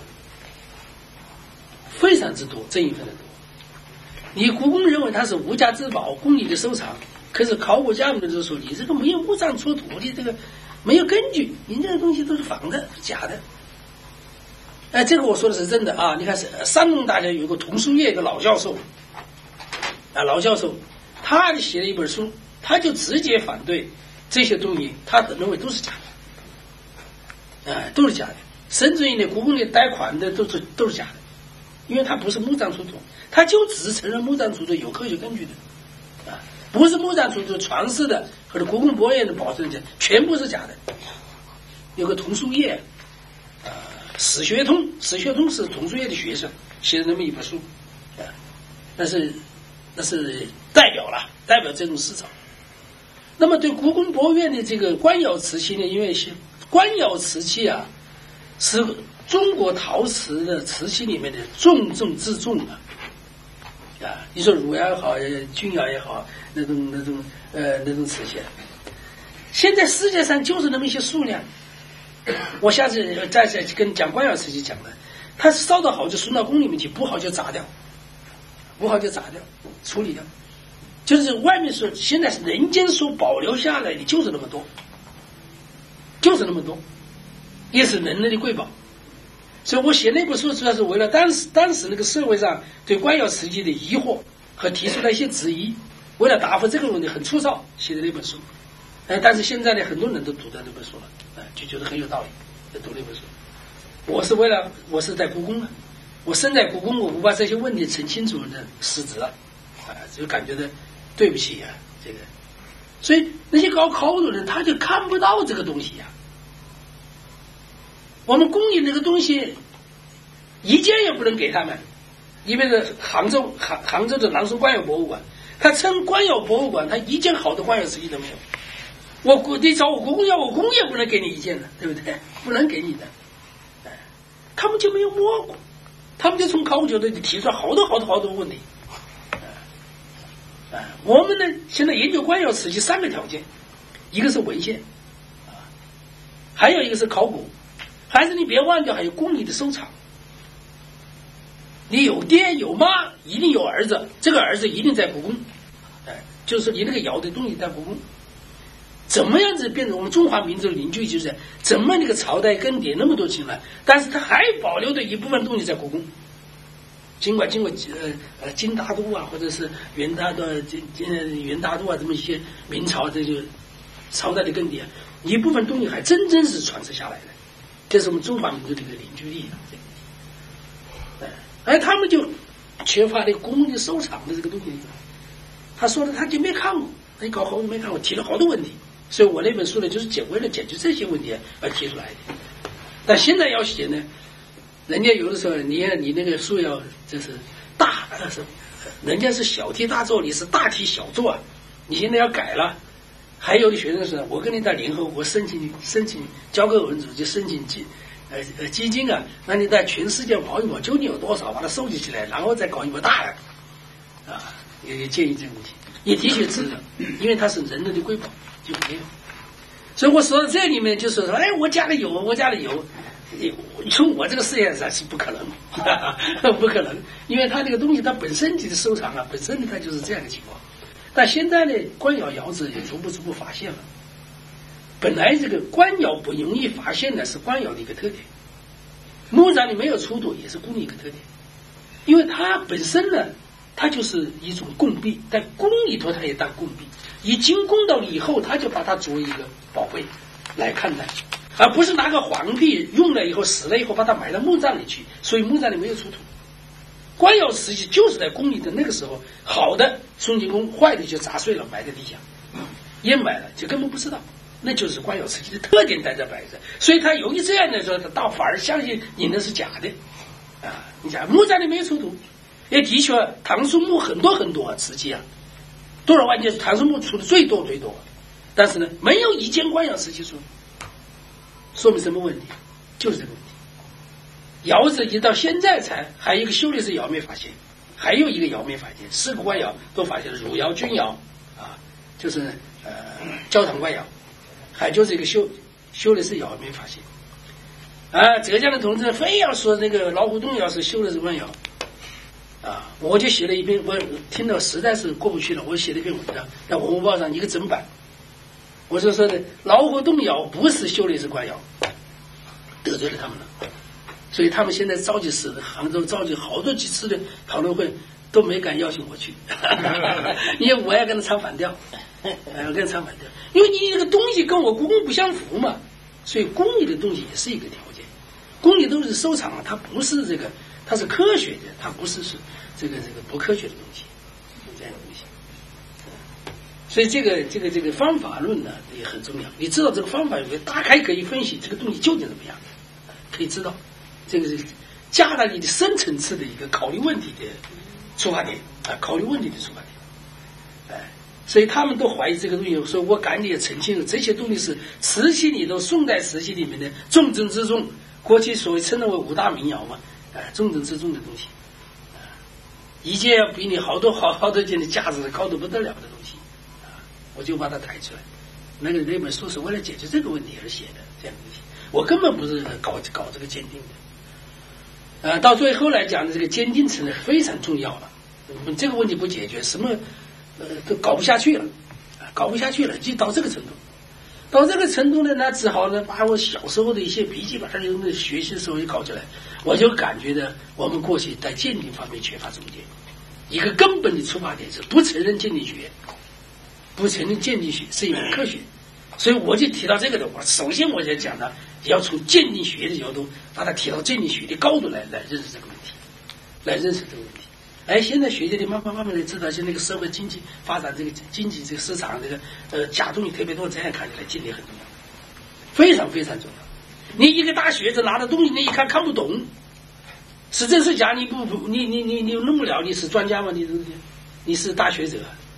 非常之多，争议非常多。你故宫认为它是无价之宝，供你的收藏，可是考古家们就说你这个没有墓葬出土的这个没有根据，你这个东西都是仿的，假的。这个我说的是真的你看是山东大学有个童书业一个老教授他写了一本书，他就直接反对这些东西，他认为都是假的，都是假的，甚至于呢故宫里贷款的都是假的。因为他不是墓葬出土，他就只承认墓葬出土有科学根据的不是墓葬出土传世的或者故宫博物院的保证的全部是假的。有个童书业史学通是童书业的学生写的那么一本书那是代表这种思潮。那么对故宫博物院的这个官窑瓷器呢，因为官窑瓷器是中国陶瓷的瓷器里面的重中之重你说汝窑也好，钧窑也好，那种瓷器，现在世界上就是那么一些数量。我下次再跟讲官窑瓷器讲的，它烧得好就送到宫里面去，不好就砸掉，处理掉。就是外面说现在是人间所保留下来的就是那么多，也是人类的瑰宝。所以我写那本书主要是为了当时那个社会上对官窑瓷器的疑惑和提出了一些质疑，为了答复这个问题很粗糙写的那本书。但是现在呢很多人都读到这本书了，就觉得很有道理，就读那本书。我是在故宫我身在故宫，我不把这些问题澄清楚的失职了就感觉到对不起这个。所以那些搞考古的人他就看不到这个东西我们宫里那个东西一件也不能给他们，因为是杭州的南宋官窑博物馆， 他称官窑博物馆，他一件好的官窑瓷器都没有。你找我故宫窑，我故宫也不能给你一件的，对不对？不能给你的。他们就没有摸过，他们就从考古角度提出来好多问题。我们呢，现在研究官窑瓷器3个条件，一个是文献，还有一个是考古，还是你别忘掉还有公理的收藏。你有爹有妈，一定有儿子，这个儿子一定在故宫，就是说你那个窑的东西在故宫。怎么样子变成我们中华民族的凝聚，就是怎么那个朝代更迭那么多进来，但是它还保留的一部分东西在故宫。经过金大都啊，或者是元大都啊，这么一些明朝这就朝代的更迭，一部分东西还真正是传承下来的，这是我们中华民族的一个凝聚力。而他们就缺乏这个公的收藏的这个东西。他说的他就没看过，你搞好久没看过，提了好多问题。所以我那本书呢，就是为了解决这些问题而提出来的。但现在要写呢，人家有的时候你那个书要就是人家是小题大做，你是大题小做啊。你现在要改了，还有的学生说，我跟你在联合国申请交给文组就申请基金啊，那你在全世界跑一跑，究竟有多少，把它收集起来，然后再搞一波大的啊。也建议这个问题，也的确值得，因为它是人类的瑰宝，就没有。所以我说到这里面就是说，哎，我家里有，从我这个视野上是不可能，不可能，因为它这个东西它本身的收藏啊，本身它就是这样的情况。但现在呢，官窑窑子也逐步发现了。本来这个官窑不容易发现的是官窑的一个特点，墓葬里没有出土也是宫的一个特点，因为它本身呢。它就是一种贡币，在宫里头它也当贡币，一进宫到了以后，他就把它作为一个宝贝来看待，而不是拿个皇帝用了以后死了以后把它埋到墓葬里去，所以墓葬里没有出土。官窑瓷器就是在宫里的那个时候，好的送进宫，坏的就砸碎了埋在地下，掩埋了就根本不知道，那就是官窑瓷器的特点在这摆着。所以他由于这样的时候，他倒反而相信你那是假的啊！你讲墓葬里没有出土。也的确，唐宋墓很多瓷器啊，多少万件是唐宋墓出的最多，但是呢，没有一件官窑瓷器出，说明什么问题？就是这个问题。窑子一直到现在还有一个修理式窑没发现，还有一个窑没发现，4个官窑都发现了，汝窑、钧窑啊，就是焦糖官窑，还就是一个修理式窑没发现。啊，浙江的同志非要说那个老虎洞窑是修理式官窑。我就写了一篇，我听到实在是过不去了，我写了一篇文章在文物报上一个整版。我就说的老虎洞窑不是修理式官窑，得罪了他们了，所以他们现在召集杭州召集好多几次的讨论会都没敢邀请我去，因为我要跟他唱反调，因为你这个东西跟我故宫不相符嘛，所以宫里的东西也是一个条件，宫里都是收藏，它不是这个。它是科学的，它不是这个不科学的东西，这样的东西。所以这个方法论呢也很重要。你知道这个方法有个大概可以分析这个东西究竟怎么样，可以知道这个是加大你的深层次的一个考虑问题的出发点啊，考虑问题的出发点。所以他们都怀疑这个东西，所以我赶紧也澄清了，这些东西是瓷器里头宋代瓷器里面的重中之重，过去所谓称之为5大名窑嘛。重中之重的东西，一件要比你好多件的价值高得不得了的东西，我就把它抬出来。那本书是为了解决这个问题而写的，这样的东西，我根本不是搞这个鉴定的。到最后来讲，这个鉴定成了非常重要了。这个问题不解决，什么都搞不下去了，就到这个程度。到这个程度呢，那只好呢把我小时候的一些笔记本上的学习的时候也搞起来，我就感觉到我们过去在鉴定方面缺乏总结。一个根本的出发点是不承认鉴定学，不承认鉴定学是一门科学，所以我就提到这个的话，首先我就讲了，要从鉴定学的角度把它提到鉴定学的高度来认识这个问题，现在学界的慢慢的知道，现在这个社会经济发展，这个经济这个市场这个假东西特别多，这样看起来鉴定很重要，非常非常重要。你一个大学生拿的东西，你一看不懂，是真是假，你弄不了，你是专家吗？你是大学者，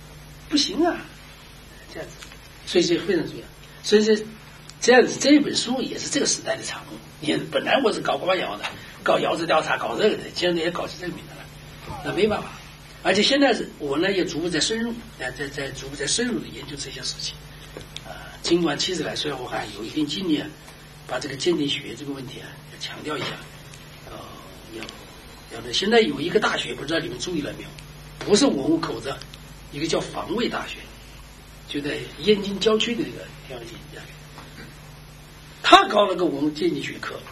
不行啊，这样子，所以这非常重要。所以这样子这一本书也是这个时代的产物。你本来我是搞官窑的，搞窑址调查，搞这个的，现在也搞成这个名字了，那没办法。而且现在是我呢也逐步在深入，在逐步在深入的研究这些事情。尽管70来岁，我还有一定经验，把这个鉴定学这个问题要强调一下。现在有一个大学，不知道你们注意了没有？不是文物口子，一个叫防卫大学，就在燕京郊区的这个天文系大学，他搞了个文物鉴定学科，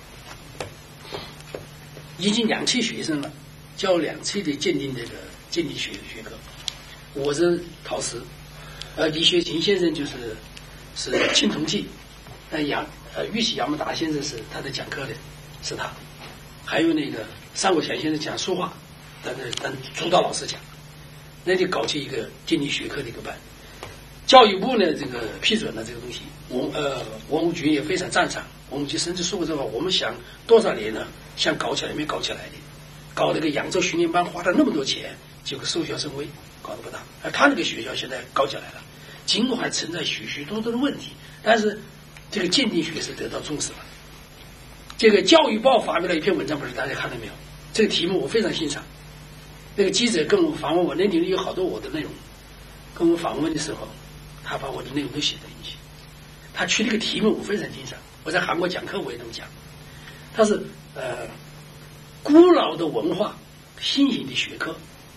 已经2期学生了，教2期的鉴定这个鉴定学科。我是陶瓷，李学勤先生是青铜器，玉玺杨木达先生是他的讲课的，是他，还有那个尚国强先生讲书画，但主导老师讲，那就搞起一个鉴定学科的一个班。教育部呢这个批准了这个东西，文物局也非常赞赏，文物局甚至说过这话，我们想多少年呢，想搞起来没搞起来的，搞那个扬州训练班花了那么多钱，结果收效甚微，搞得不大。而他那个学校现在搞起来了，尽管存在许许多多的问题，但是这个鉴定学是得到重视了。这个教育报发表了一篇文章，不是大家看到没有？这个题目我非常欣赏。那个记者跟我访问我，那里面有好多我的内容，跟我访问的时候，他把我的内容都写在进去。他取了个题目我非常欣赏，我在韩国讲课我也这么讲。他是古老的文化，新型的学科。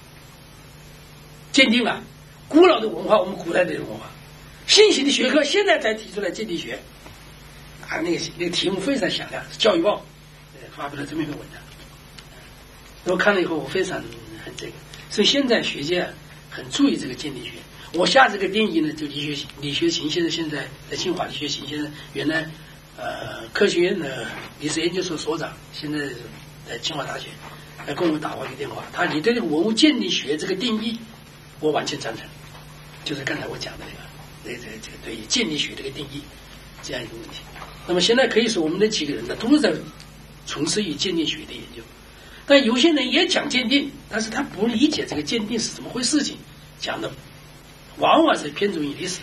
鉴定啊，古老的文化，我们古代的文化，新型的学科，现在才提出来鉴定学。那个题目非常响亮，《教育报》发表了这么一篇文章。我看了以后，我非常很这个，所以现在学界很注意这个鉴定学。我下这个定义呢，就李学勤先生现在在清华，李学勤先生原来科学院的历史研究所所长，现在在清华大学，跟我打过一个电话。你对这个文物鉴定学这个定义，我完全赞成，就是刚才我讲的这个对于鉴定学这个定义这样一个问题。那么现在可以说我们那几个人呢，都是在从事于鉴定学的研究。但有些人也讲鉴定，但是他不理解这个鉴定是怎么回事情，讲的往往是偏重于历史，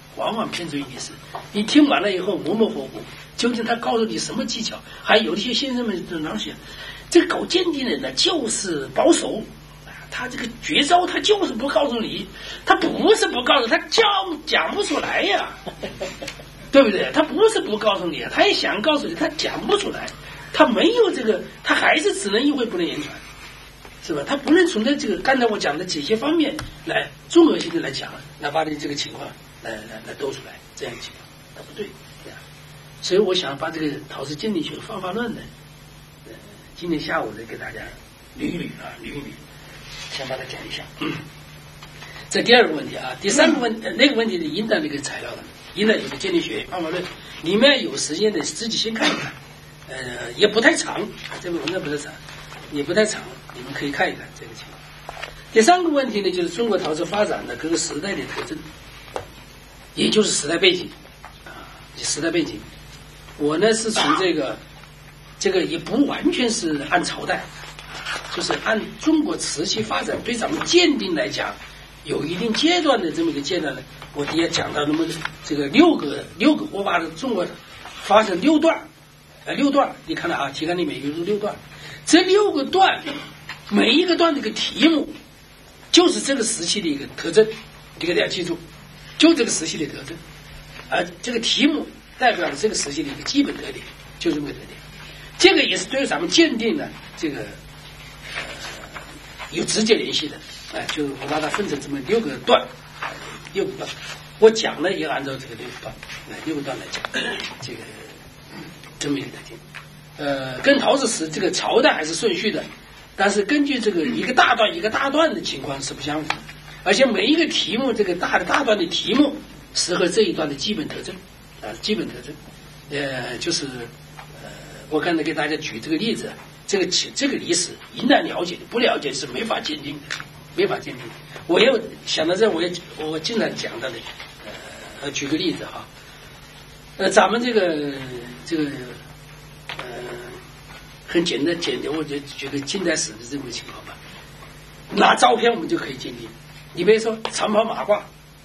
你听完了以后模模糊糊，究竟他告诉你什么技巧？还有一些先生们就老想，这个搞鉴定的人呢就是保守，他这个绝招他就是不告诉你，他不是不告诉，他讲不出来呀，对不对？他不是不告诉你，他也想告诉你，他讲不出来。他没有这个，他还是只能意会不能言传，是吧？他不能从这个刚才我讲的几些方面来综合性的来讲，来把你这个情况来兜出来，这样情况他不对，对吧？所以我想把这个陶瓷鉴定学方法论呢，今天下午呢给大家捋一捋，先把它讲一下。这第二个问题啊，第三个问那个问题是引导那个材料的，引导有个鉴定学方法论，里面有时间的自己先看一看。也不太长，这个文章不太长，也不太长，你们可以看一看这个情况。第三个问题呢，就是中国陶瓷发展的各个时代的特征，也就是时代背景时代背景。我呢是从这个也不完全是按朝代，就是按中国瓷器发展对咱们鉴定来讲，有一定阶段的这么一个阶段呢。我也讲到那么这个六个，我把中国发生6段。6段，你看到啊，题干里面有6段，这6个段，每一个段的一个题目，就是这个时期的一个特征，这个大家记住，就这个时期的特征，而这个题目代表了这个时期的一个基本特点，就这么个特点。这个也是对咱们鉴定的这个有直接联系的，就我把它分成这么6个段，6个段，我讲了也按照这个6个段来讲，这个。这么一个特点，跟陶瓷瓷这个朝代还是顺序的，但是根据这个一个大段的情况是不相符，而且每一个题目这个大段的题目适合这一段的基本特征，就是我刚才给大家举这个例子，这个历史应当了解，不了解是没法鉴定的，我也想到这，我经常讲到的，举个例子哈。咱们这个很简单，我就觉得近代史的这种情况吧，拿照片我们就可以鉴定。你比如说长袍马褂，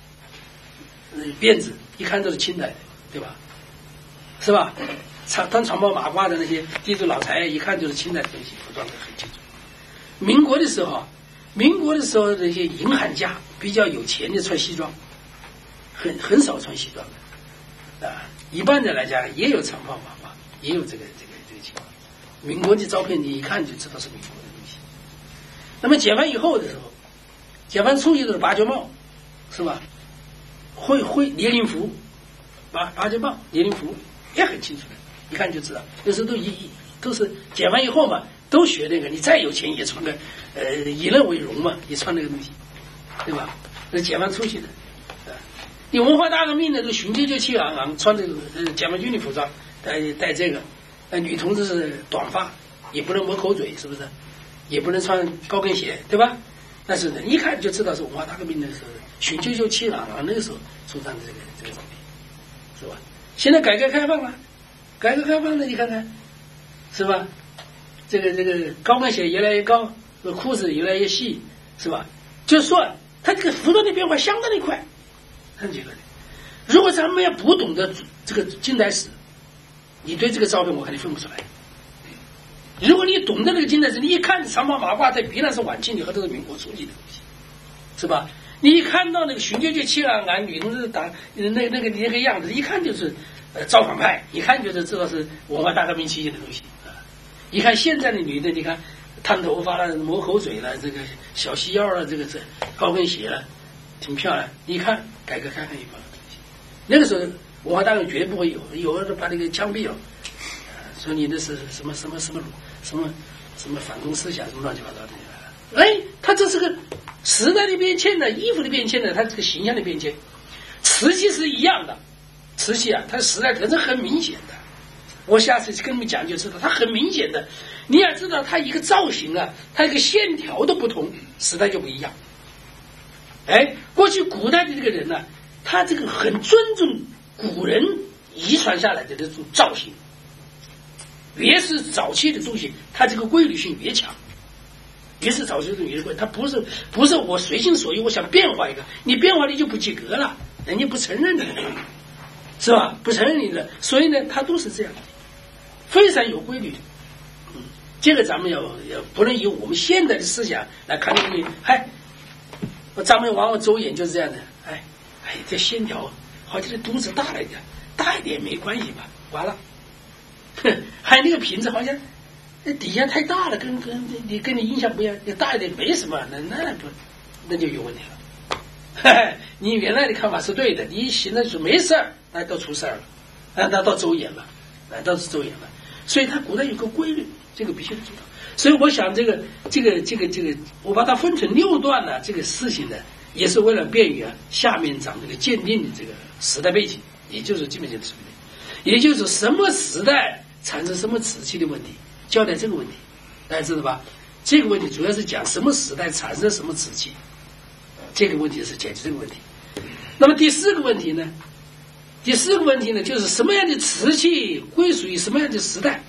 辫子，一看都是清代的，对吧？是吧？当长袍马褂的那些地主老财，一看就是清代的东西，服装的很清楚。民国的时候那些银行家比较有钱的穿西装，很少穿西装的啊。一般的来讲也有长袍马褂，也有这个情况。民国的照片你一看就知道是民国的东西。那么解放以后的时候，解放初期的八角帽，是吧？会列宁服，八角帽列宁服也很清楚的，一看就知道。有时候都是解放以后嘛，都学那个。你再有钱也穿个以乐为荣嘛，也穿那个东西，对吧？那解放初期的。你文化大革命的这个雄赳赳气昂昂，穿这个解放军的服装，带这个，女同志是短发，也不能抹口嘴，是不是？也不能穿高跟鞋，对吧？但是呢，一看就知道是文化大革命的时候，雄赳赳气昂昂那个时候出张的这个照片，是吧？现在改革开放了，你看看，是吧？这个高跟鞋越来越高，裤子越来越细，是吧？就说它这个服装的变化相当的快。很简单的，如果咱们要不懂得这个近代史，你对这个照片我肯定分不出来。如果你懂得这个近代史，你一看长袍马褂，这必然是晚清的和都是民国初期的东西，是吧？你一看到那个雄赳赳气昂昂女同志党那个样子，一看就是造反派，一看就是知道是文化大革命期间的东西啊。一看现在的女的，你看烫头发了、抹口嘴了、这个小细腰了、这个高跟鞋了。挺漂亮，你看改革开放以后的东西，那个时候文化大革命绝不会有的把那个枪毙了，说你那是什么反攻思想什么乱七八糟的。哎，他这是个时代的变迁的，衣服的变迁的，他这个形象的变迁，瓷器是一样的，瓷器啊，它时代特征很明显的。我下次跟你们讲就知道，它很明显的。你要知道它一个造型啊，它一个线条都不同，时代就不一样。哎，过去古代的这个人呢，他这个很尊重古人遗传下来的这种造型，越是早期的东西，它这个规律性越强。越是早期的越规，它不是我随心所欲，我想变化一个，你变化你就不及格了，人家不承认你，是吧？不承认你的，所以呢，它都是这样，非常有规律。这个咱们要不能以我们现在的思想来看这个东西，咱们往往走眼就是这样的，这线条好像这肚子大了一点，大一点没关系吧？完了，还有那个瓶子好像底下太大了，跟你印象不一样，你大一点没什么，那就有问题了。你原来的看法是对的，你现在说没事儿，那都出事儿了，那到走眼了，倒是走眼了。所以它古代有个规律，这个必须知道。所以我想这个，我把它分成6段呢，这个事情呢，也是为了便于下面讲这个鉴定的这个时代背景，也就是基本性的时代背景，也就是什么时代产生什么瓷器的问题，交代这个问题，大家知道吧？这个问题主要是讲什么时代产生什么瓷器，这个问题是解决这个问题。那么第四个问题呢，就是什么样的瓷器归属于什么样的时代。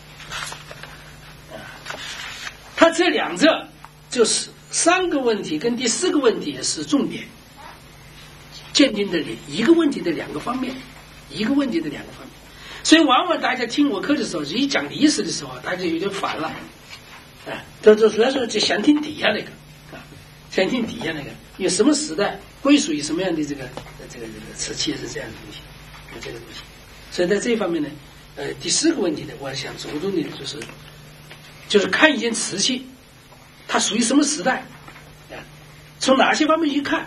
它这两者就是3个问题跟第4个问题是重点，鉴定的一个问题的2个方面，所以往往大家听我课的时候，一讲历史的时候，大家有点烦了，这主要是就想听底下那个，有什么时代归属于什么样的这个瓷器是这样的东西，这个东西。所以在这方面呢，第4个问题呢，我想着重的就是看一件瓷器，它属于什么时代，从哪些方面去看，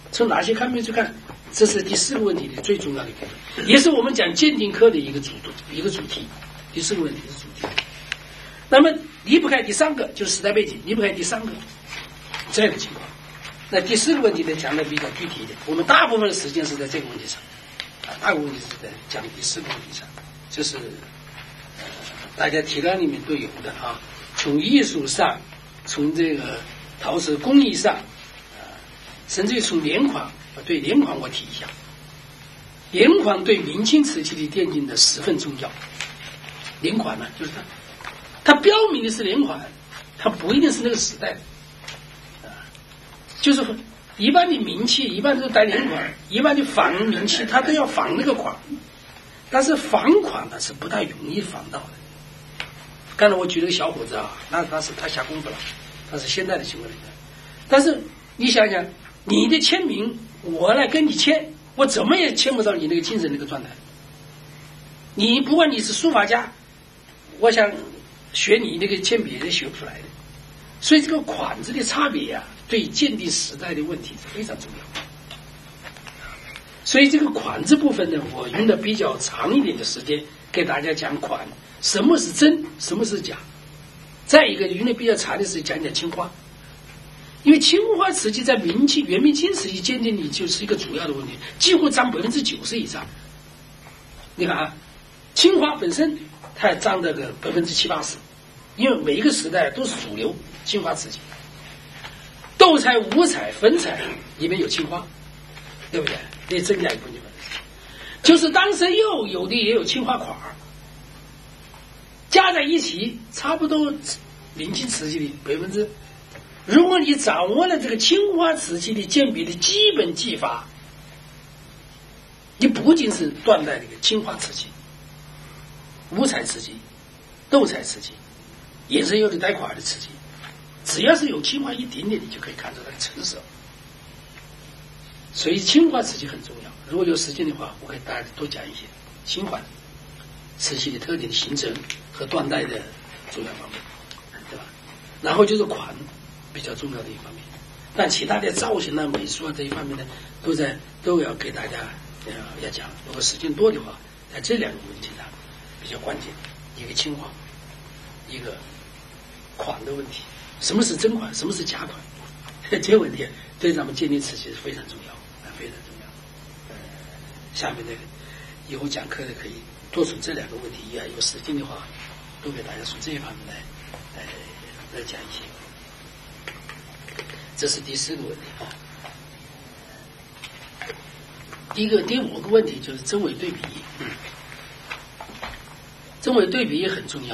这是第4个问题的最重要的一个，也是我们讲鉴定课的一个主题。第4个问题是主题。那么离不开第3个就是时代背景，离不开第3个这样的情况。那第4个问题呢，讲的比较具体一点，我们大部分的时间是在这个问题上，大部分问题是在讲第4个问题上，就是大家提纲里面都有的啊。从艺术上，从这个陶瓷工艺上，甚至于从联款，对联款我提一下，联款对明清瓷器的奠定的十分重要。联款呢，就是它标明的是联款，它不一定是那个时代的，就是一般的名器一般都带连款，一般的仿名器它都要仿那个款，但是仿款呢是不太容易仿到的。刚才我举了个小伙子啊，那是他下功夫了，他是现在的情况。但是你想想，你的签名我来跟你签，我怎么也签不到你那个精神那个状态。你不管你是书法家，我想学你那个铅笔也学不出来的。所以这个款子的差别啊，对鉴定时代的问题是非常重要。所以这个款字部分呢，我用的比较长一点的时间给大家讲款，什么是真，什么是假。再一个用的比较长的时间讲讲青花，因为青花瓷器在元明清时期鉴定里就是一个主要的问题，几乎占90%以上。你看啊，青花本身它也占这个70-80%，因为每一个时代都是主流青花瓷器。斗彩、五彩、粉彩里面有青花，对不对？这增加一部分就是当时有的也有青花款，加在一起差不多明清瓷器的%。如果你掌握了这个青花瓷器的鉴别的基本技法，你不仅是断代这个青花瓷器、五彩瓷器、斗彩瓷器，也是有的带款的瓷器，只要是有青花一点点，你就可以看出它的成色。所以青花瓷器很重要。如果有时间的话，我给大家多讲一些青花瓷器的特点的形成和断代的重要方面，对吧？然后就是款比较重要的一方面，但其他的造型啊、美术啊这一方面呢，都要给大家要讲。如果时间多的话，在这两个问题上比较关键，一个青花，一个款的问题。什么是真款，什么是假款？这个问题对咱们鉴定瓷器是非常重要，非常重要。下面的以后讲课的可以多从这两个问题，有时间的话，多给大家从这一方面来讲一些。这是第4个问题啊。第5个问题就是真伪对比。真伪对比也很重要。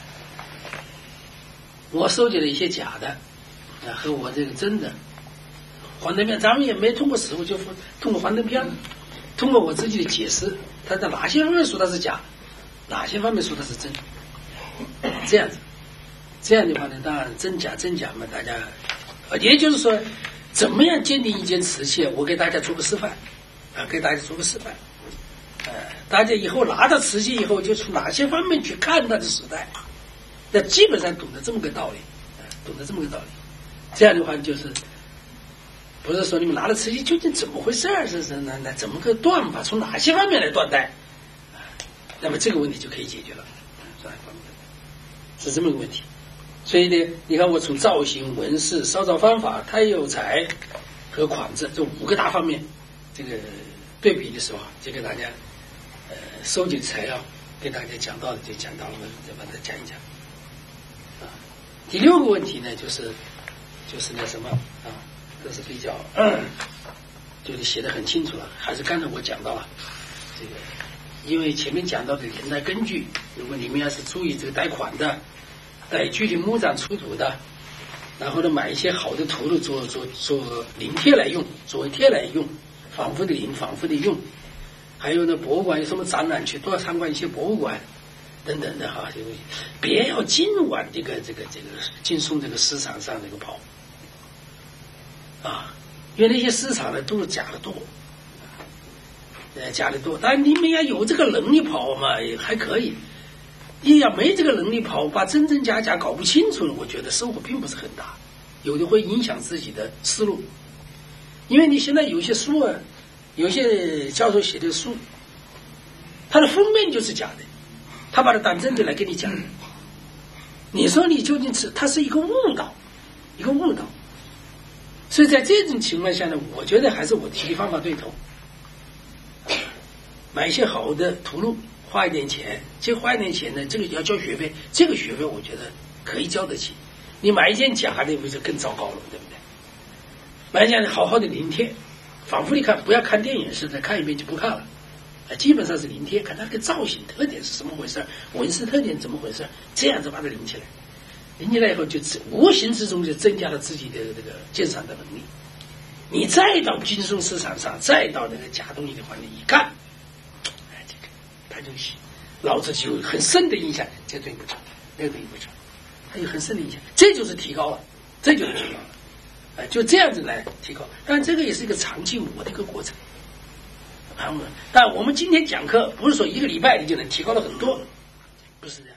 我收集了一些假的和我这个真的幻灯片，咱们也没通过实物，就通过幻灯片，通过我自己的解释，它在哪些方面说它是假，哪些方面说它是真，这样子。这样的话呢，当然真假嘛，大家也就是说怎么样鉴定一件瓷器，我给大家做个示范给大家做个示范。大家以后拿到瓷器以后，就从哪些方面去看它的时代，那基本上懂得这么个道理，这样的话就是不是说你们拿了瓷器究竟怎么回事是怎么个断法，从哪些方面来断代，那么这个问题就可以解决了，是这么个问题。所以呢，你看我从造型、纹饰、烧造方法、胎釉材和款子这5个大方面，这个对比的时候，就给大家收集的材料给大家讲到的就讲到了，再把它讲一讲。第6个问题呢，就是那什么这是比较就是写得很清楚了，还是刚才我讲到了这个，因为前面讲到的年代根据，如果你们要是注意这个带款的、带具体木盏出土的，然后呢买一些好的图录做临帖来用，作为帖来用，反复的临，反复的用。还有呢，博物馆有什么展览去多参观一些博物馆等等的哈，别要尽往这个尽送这个市场上这个跑因为那些市场呢都是假的多，但你们要有这个能力跑嘛，也还可以。你要没这个能力跑，把真真假假搞不清楚，我觉得收获并不是很大，有的会影响自己的思路。因为你现在有些书啊，有些教授写的书，它的封面就是假的，他把它当真的来跟你讲，你说你究竟是它是一个误导。所以在这种情况下呢，我觉得还是我提的方法对头，买一些好的图录，花一点钱，花一点钱呢，这个要交学费，这个学费我觉得可以交得起。你买一件假的不就更糟糕了，对不对？买一件好好的临帖，反复的看，不要看电影似的看一遍就不看了，基本上是临帖，看它的造型特点是什么回事，纹饰特点怎么回事，这样子把它临起来。临起来以后，就无形之中就增加了自己的这个鉴赏的能力， 你再到金融市场上，再到那个假动力的环境一看，哎，这个他就老子就有很深的印象，这对不成，那个对不成，他有很深的印象，这就是提高了，这就是提高了。就这样子来提高，但这个也是一个长期磨的一个过程。但我们今天讲课不是说一个礼拜你就能提高了很多，不是这样。